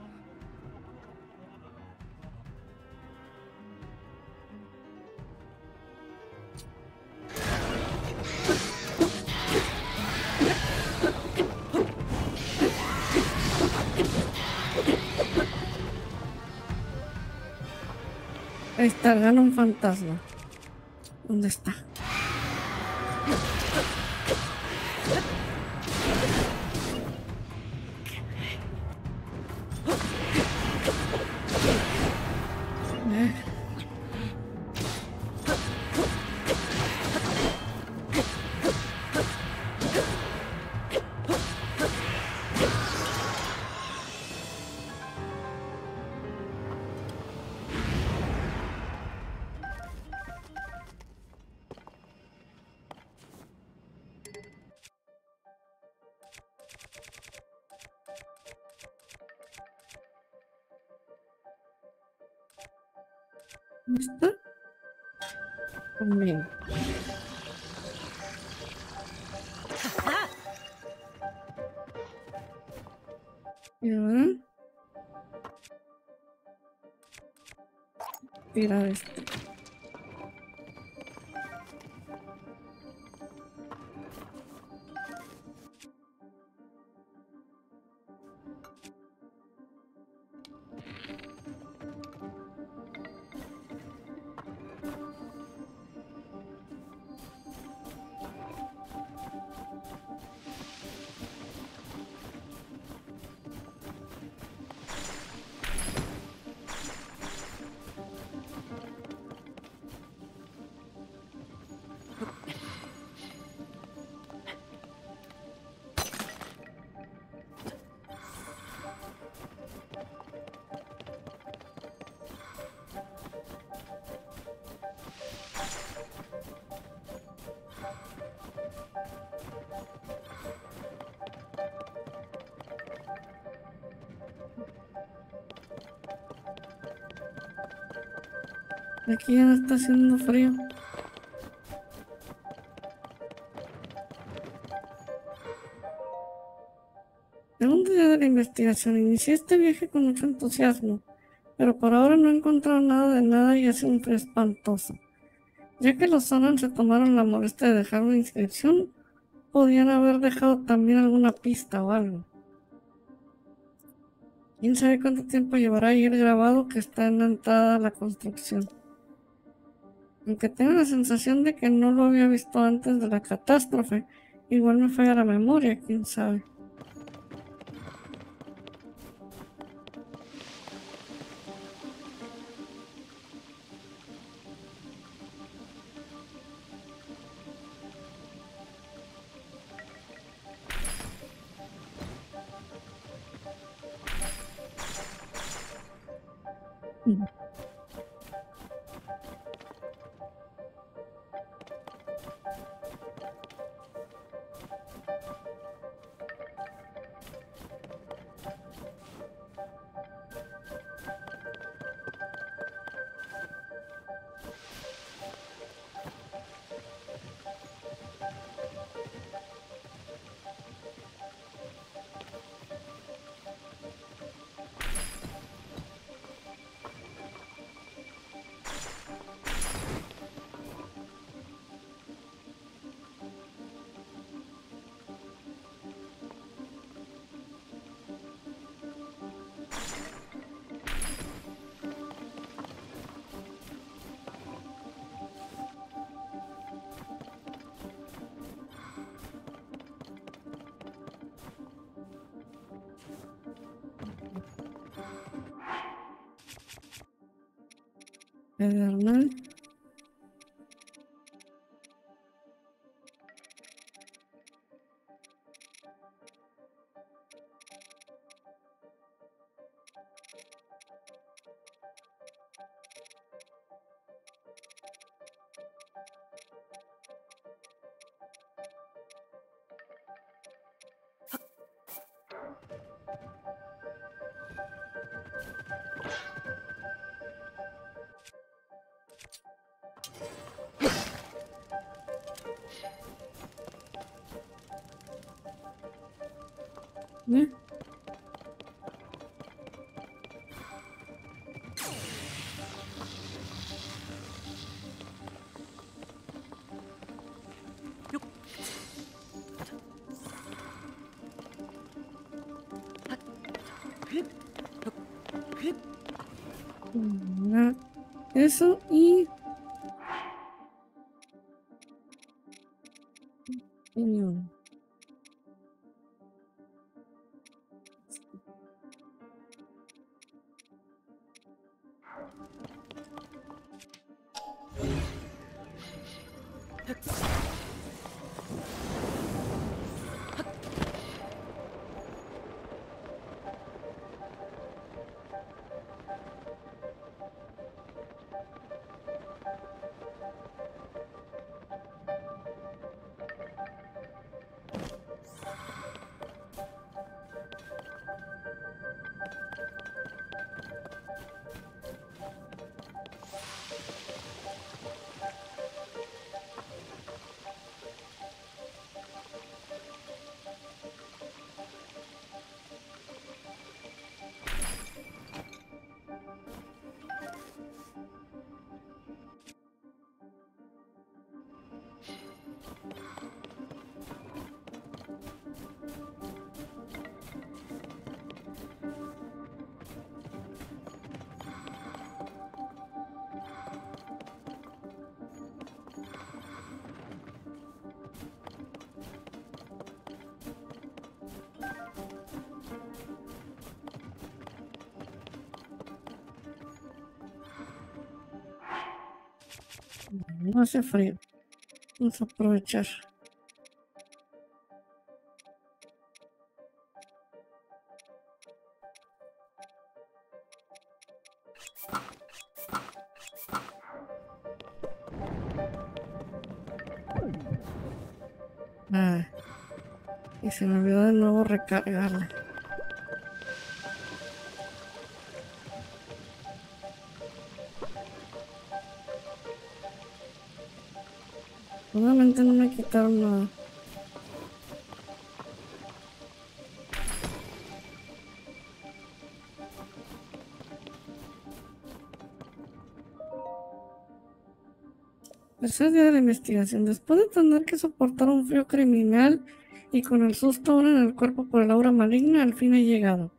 Ahí está, gana un fantasma. ¿Dónde está? Eh. ¿Está? Conmigo. Y ahora tirar este. Aquí ya no está haciendo frío. Segundo día de la investigación. Inicié este viaje con mucho entusiasmo, pero por ahora no he encontrado nada de nada y hace un frío espantoso. Ya que los Zoran se tomaron la molestia de dejar una inscripción, podían haber dejado también alguna pista o algo. Quién sabe cuánto tiempo llevará ahí el grabado que está en la entrada a la construcción. Aunque tengo la sensación de que no lo había visto antes de la catástrofe, igual me falla la memoria, quién sabe. Mm. Pedernal. ¿Eh? Mm, Eso y... Cañón. No hace frío. Vamos a aprovechar. Ah, y se me olvidó de nuevo recargarla. Obviamente no me quitaron nada. Tercer día de la investigación. Después de tener que soportar un frío criminal y con el susto aún en el cuerpo por el aura maligna, al fin he llegado.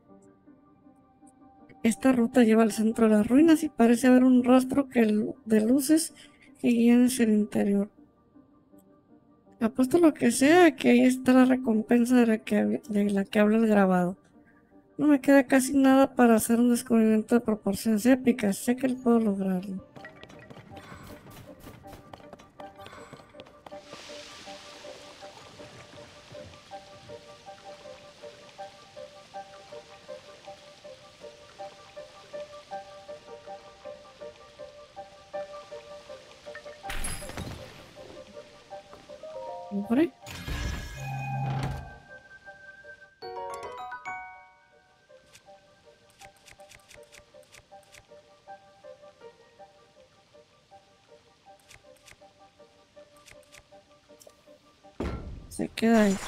Esta ruta lleva al centro de las ruinas y parece haber un rastro que el- de luces que guían hacia el interior. Apuesto lo que sea que ahí está la recompensa de la que, de la que habla el grabado. No me queda casi nada para hacer un descubrimiento de proporciones épicas. Sé que puedo lograrlo. ¿Por ahí? Se queda ahí.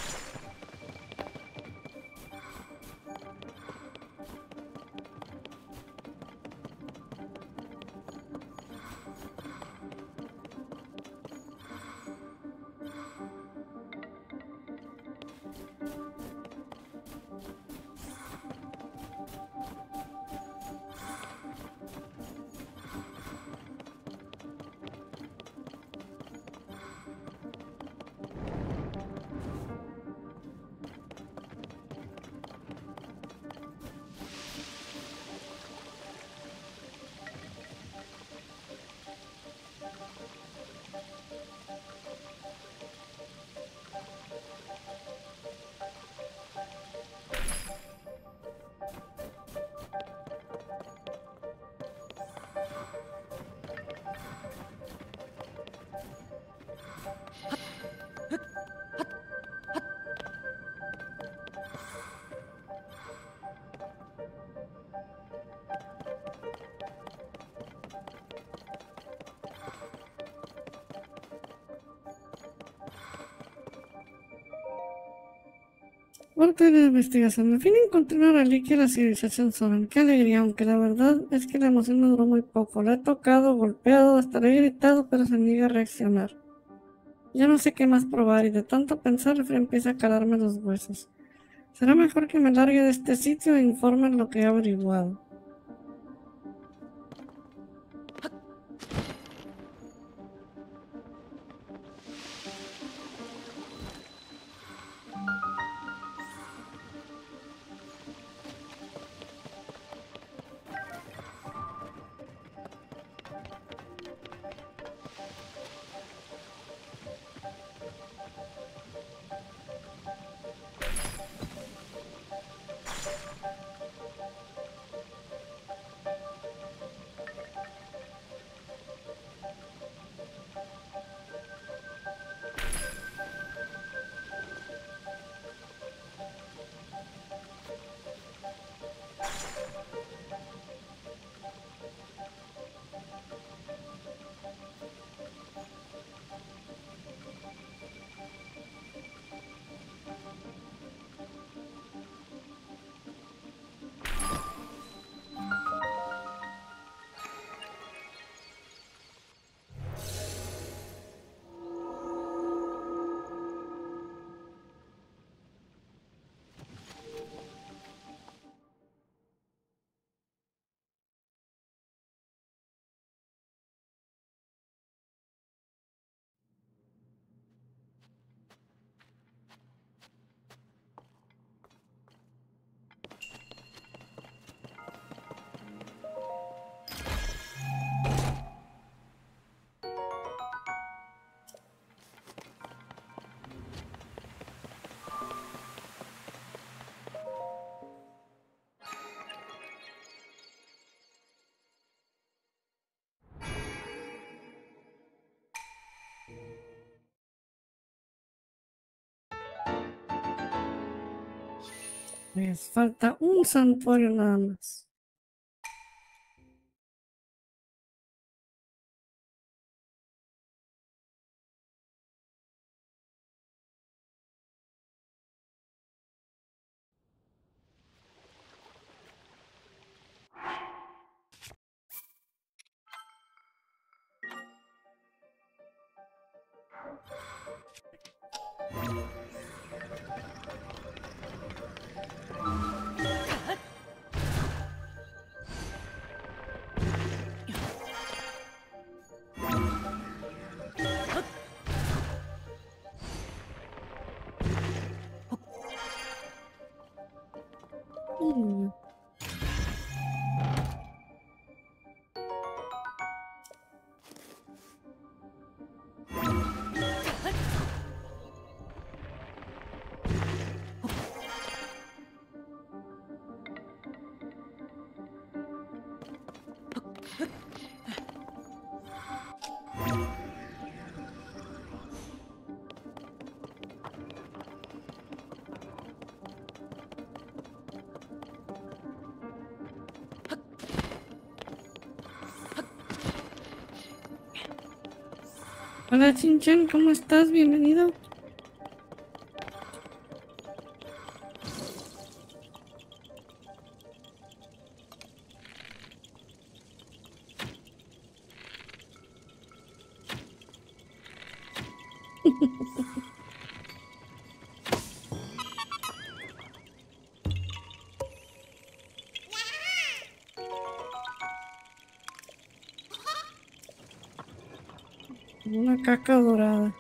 Parte de la investigación. Al fin encontré una reliquia de la civilización Zoran. Qué alegría, aunque la verdad es que la emoción me duró muy poco. La he tocado, golpeado, hasta le he gritado, pero se niega a reaccionar. Ya no sé qué más probar y de tanto pensar el frío empieza a calarme los huesos. Será mejor que me largue de este sitio e informe lo que he averiguado. Pues falta un santuario nada más. Mm. Hola Chinchan, ¿cómo estás? Bienvenido. Una caca dorada.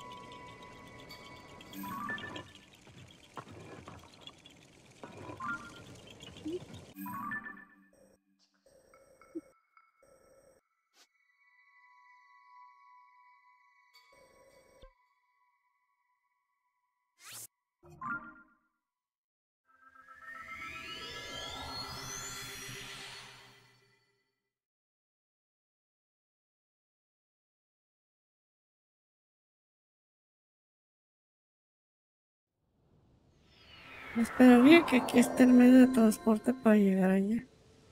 Esperaría que aquí esté el medio de transporte para llegar allá.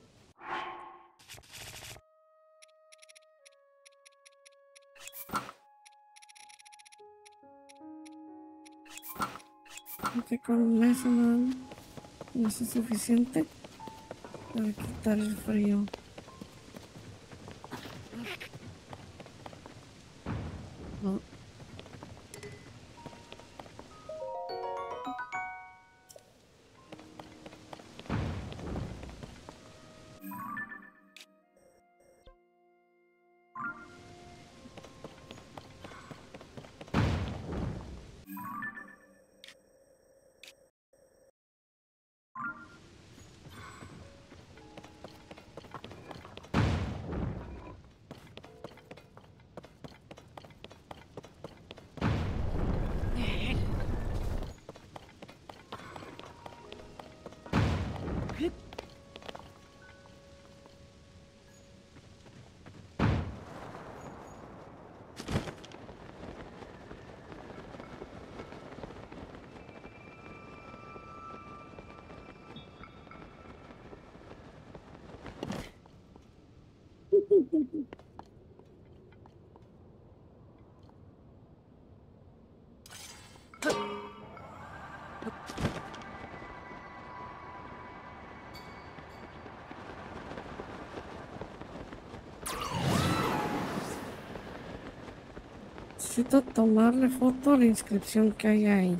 Aunque con eso no, no es suficiente para quitar el frío. No. Necesito tomarle foto a la inscripción que hay ahí.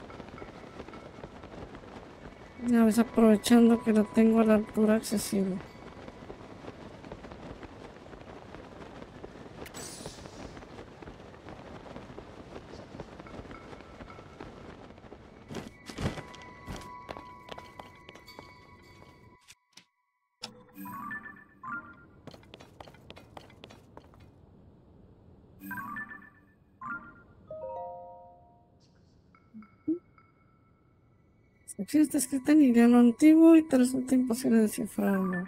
A veces aprovechando que lo tengo a la altura accesible. La inscripción está escrita en idioma antiguo y te resulta imposible descifrarlo.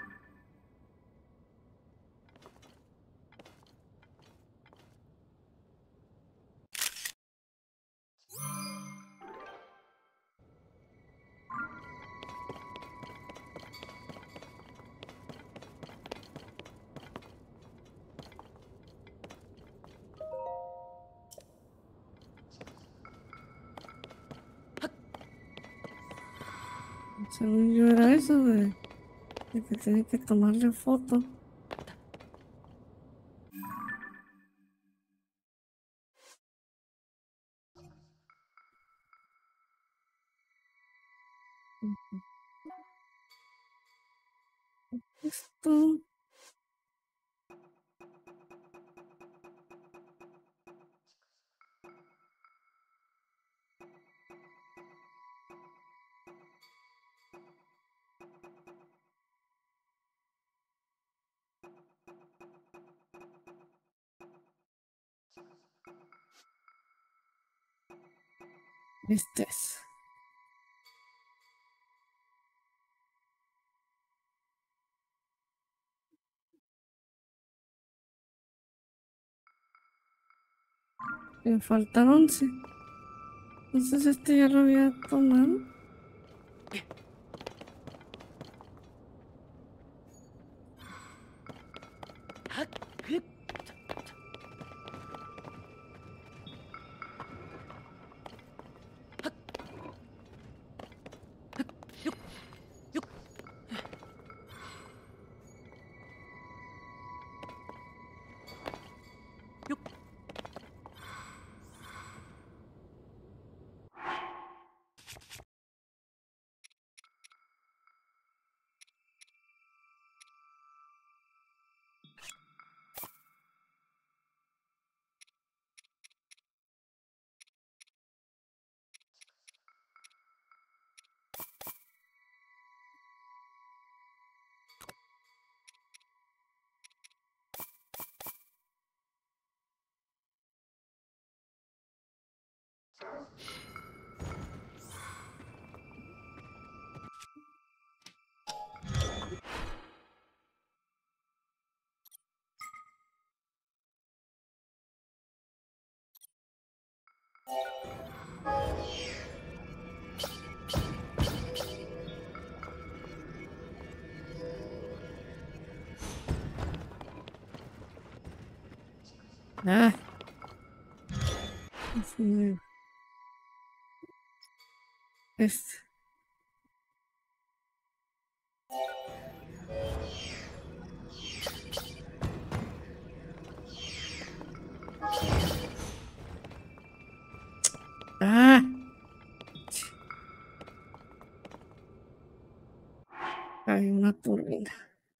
Según yo era eso de, de que tenía que tomarle foto. Esto. Este es. Me faltan once. Entonces este ya lo había tomado. Ah. Sí. Este. Ah. Hay una turbina.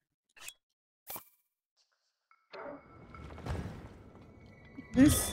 ¿Ves?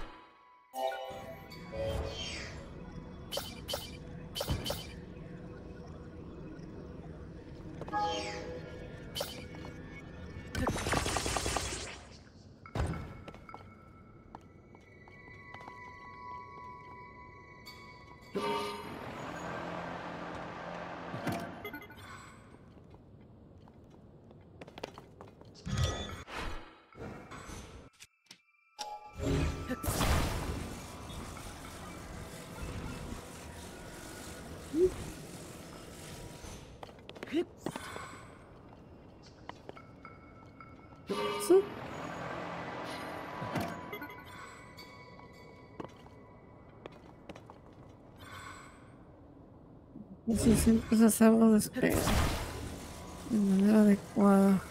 Eso. Y si siempre se hacerlo despegar de manera adecuada.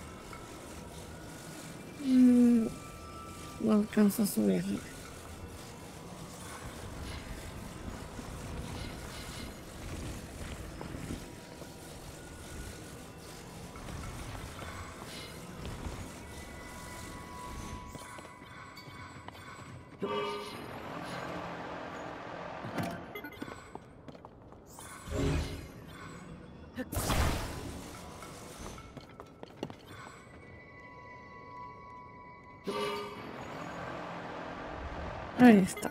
Mm, no alcanza a subirle. Ahí está.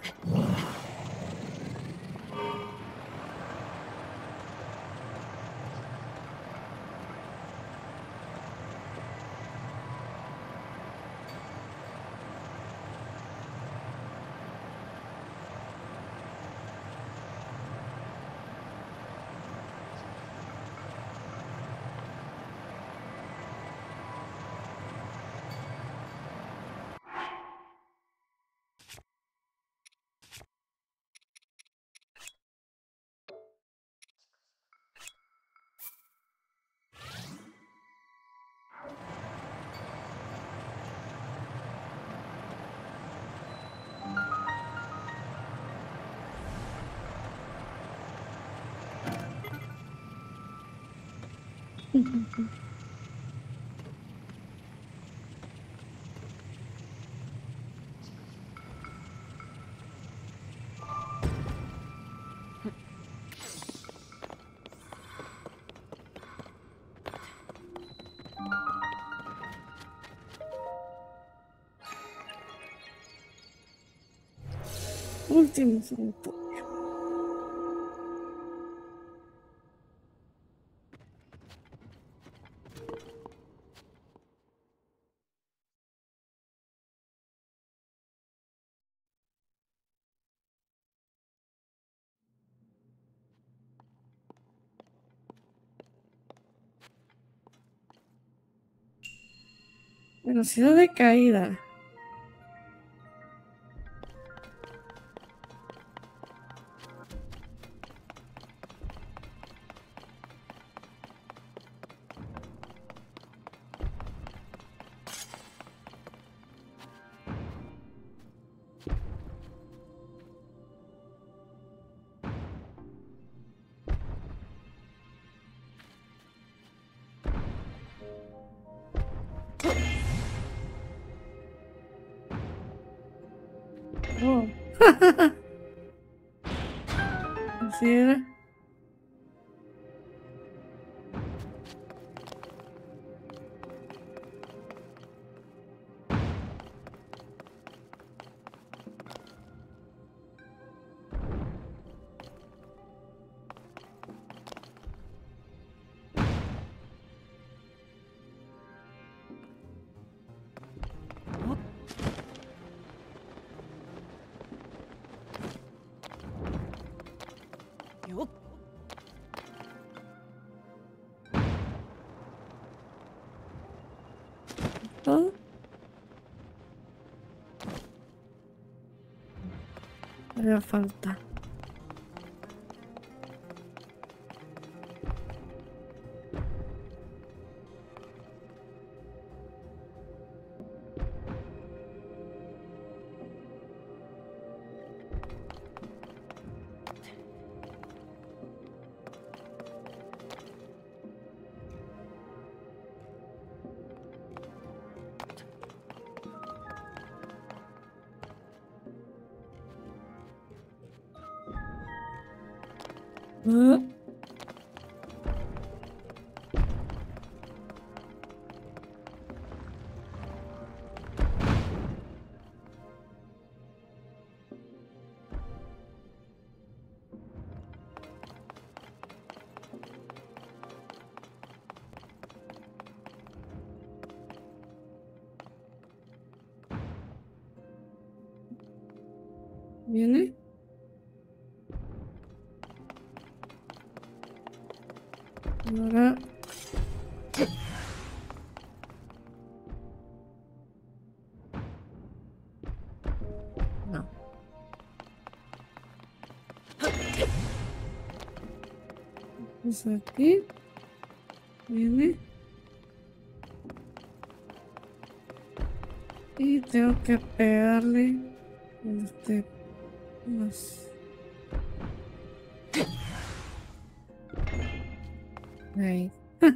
Último santuario. Velocidad de caída. Oh. Así era. ¿Todo? Haría falta. Ah. ¿Viene? Ahora. No. Pues aquí. Viene. Y tengo que pegarle. Este. Más. Ahí.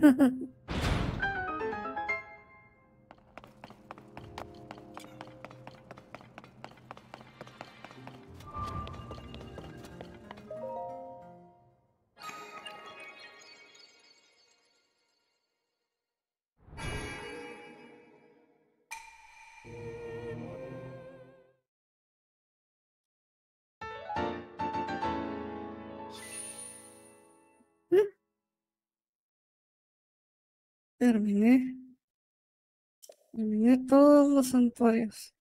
Terminé. Terminé todos los santuarios.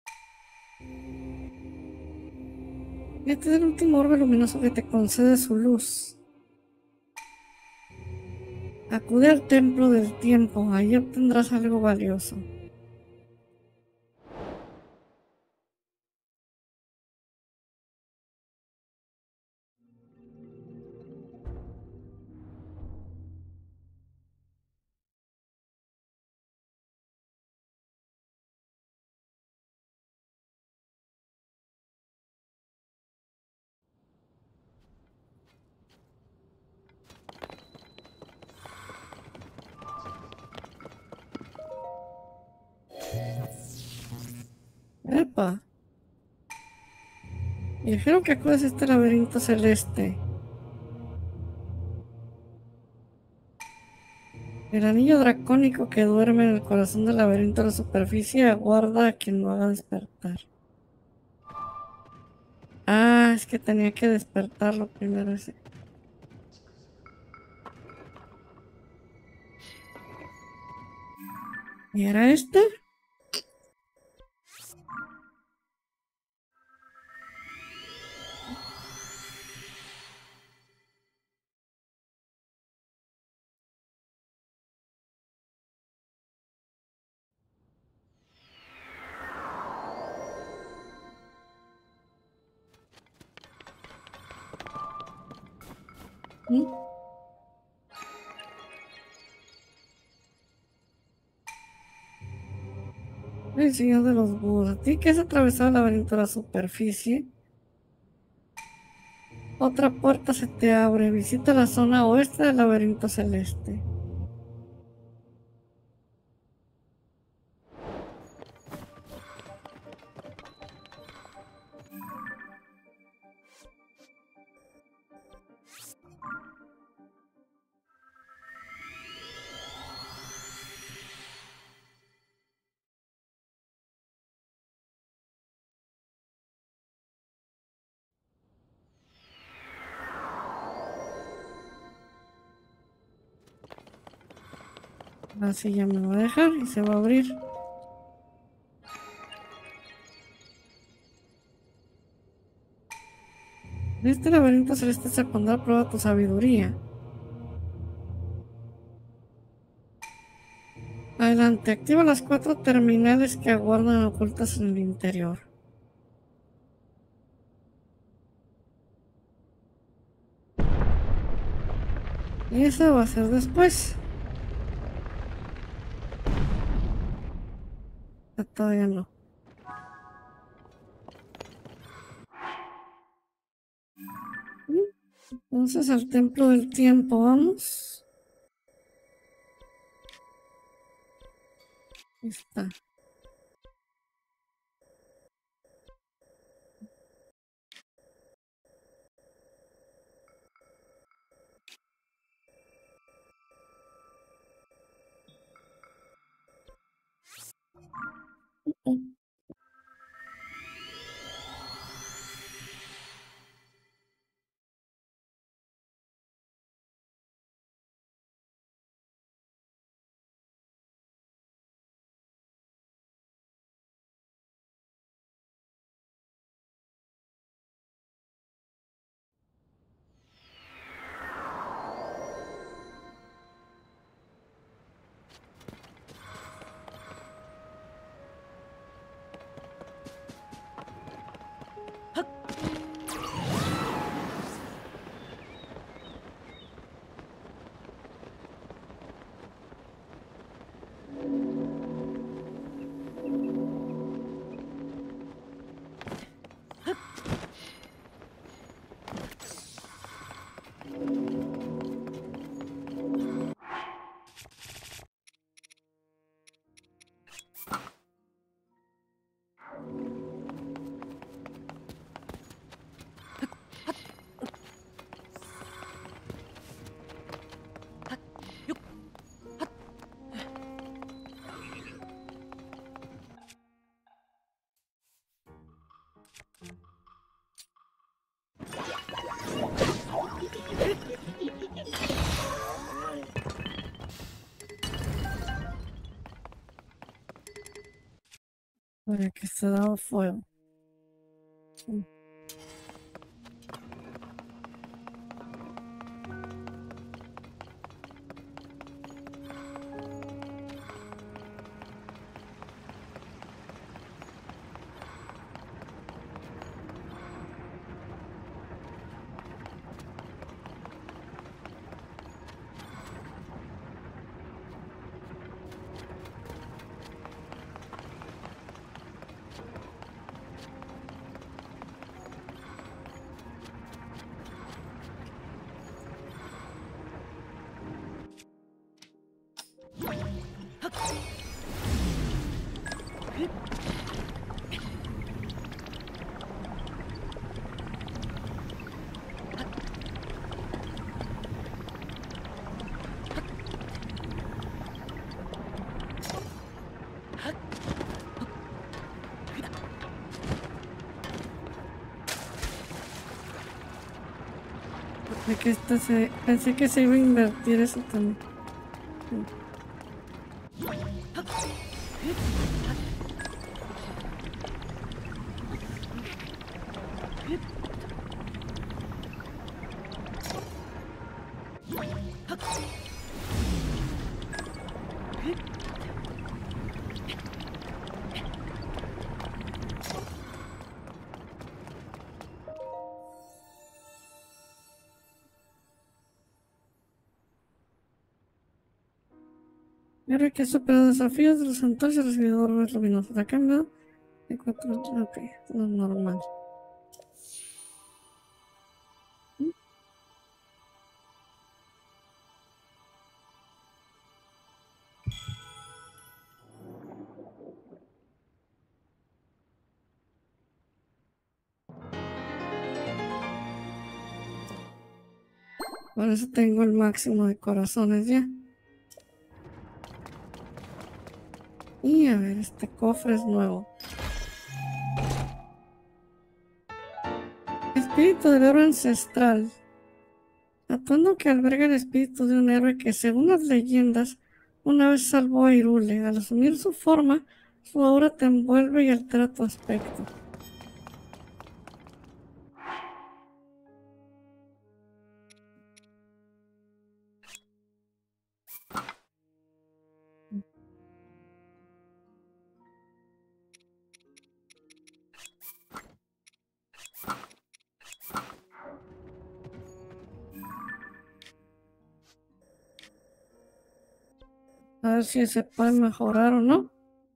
Este es el último orbe luminoso que te concede su luz. Acude al templo del tiempo, ahí obtendrás algo valioso. Epa. Y dijeron que acudes a este laberinto celeste. El anillo dracónico que duerme en el corazón del laberinto de la superficie aguarda a quien lo haga despertar. Ah, es que tenía que despertarlo primero ese. ¿Y era este? ¿Mm? El señor de los búhos. ¿A ti que has atravesado el laberinto de la superficie? Otra puerta se te abre. Visita la zona oeste del laberinto celeste. Así ya me va a dejar y se va a abrir. En este laberinto celeste se pondrá a prueba tu sabiduría. Adelante, activa las cuatro terminales que aguardan ocultas en el interior. Y eso va a ser después. Ya todavía no. Entonces al templo del tiempo vamos. Ahí está. Para que se da fuego. Sí. De que este se, pensé que se iba a invertir eso también. Héroe que ha superado desafíos de los santuarios y recibido orbes luminosos. A cambio de cuatro. Ok, no es normal. Por eso tengo el máximo de corazones ya. Y a ver, este cofre es nuevo. Espíritu del héroe ancestral. Atuendo que alberga el espíritu de un héroe que, según las leyendas, una vez salvó a Hyrule. Al asumir su forma, su aura te envuelve y altera tu aspecto. A ver si se puede mejorar o no.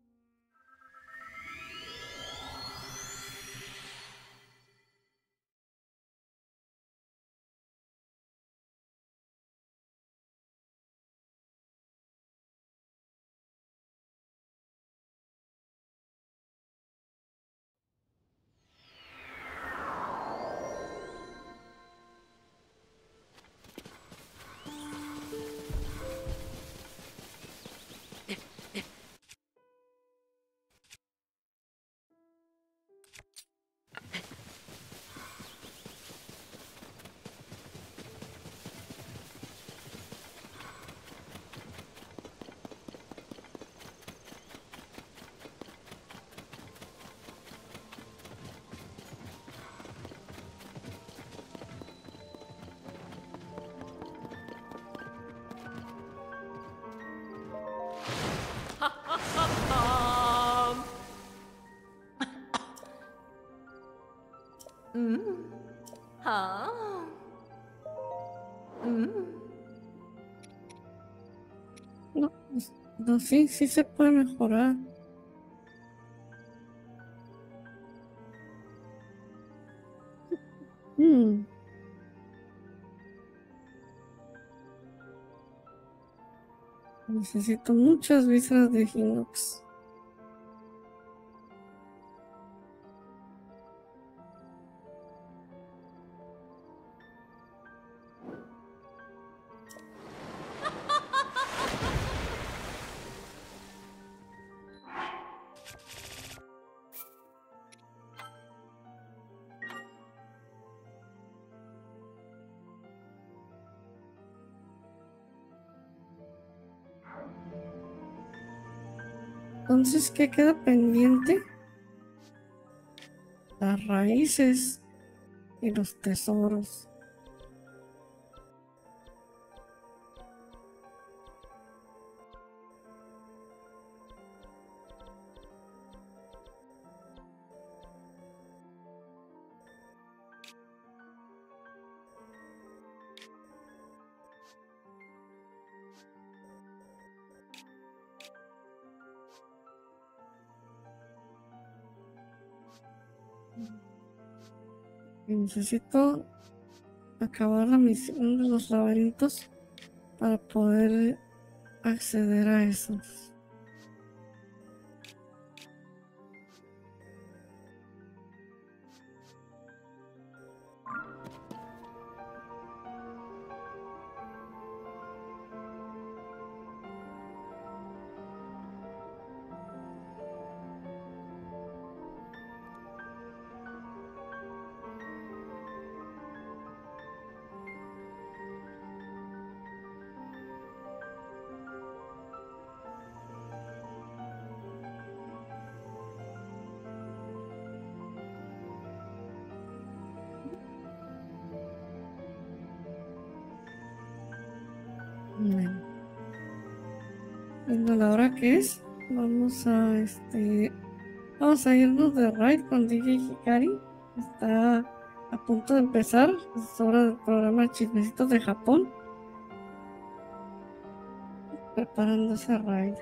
Mm. Ah. Mm. No, pues, no, sí, sí se puede mejorar. Mm. Necesito muchas vísceras de Hinox. Entonces, ¿qué queda pendiente? Las raíces y los tesoros. Y necesito acabar la misión de los laberintos para poder acceder a esos. Bueno, viendo la hora que es, vamos a este vamos a irnos de ride con D J Hikari. Está a punto de empezar. Es hora del programa Chismecitos de Japón. Preparando ese ride.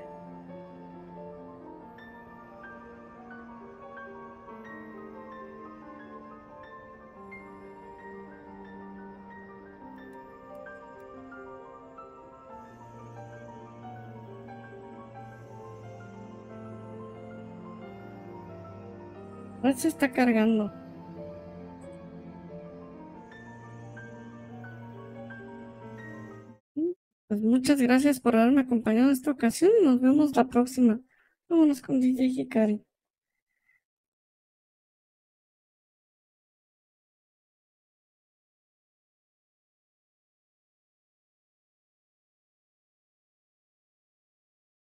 Red se está cargando. Pues muchas gracias por haberme acompañado en esta ocasión y nos vemos la próxima. Vámonos con D J Hikari.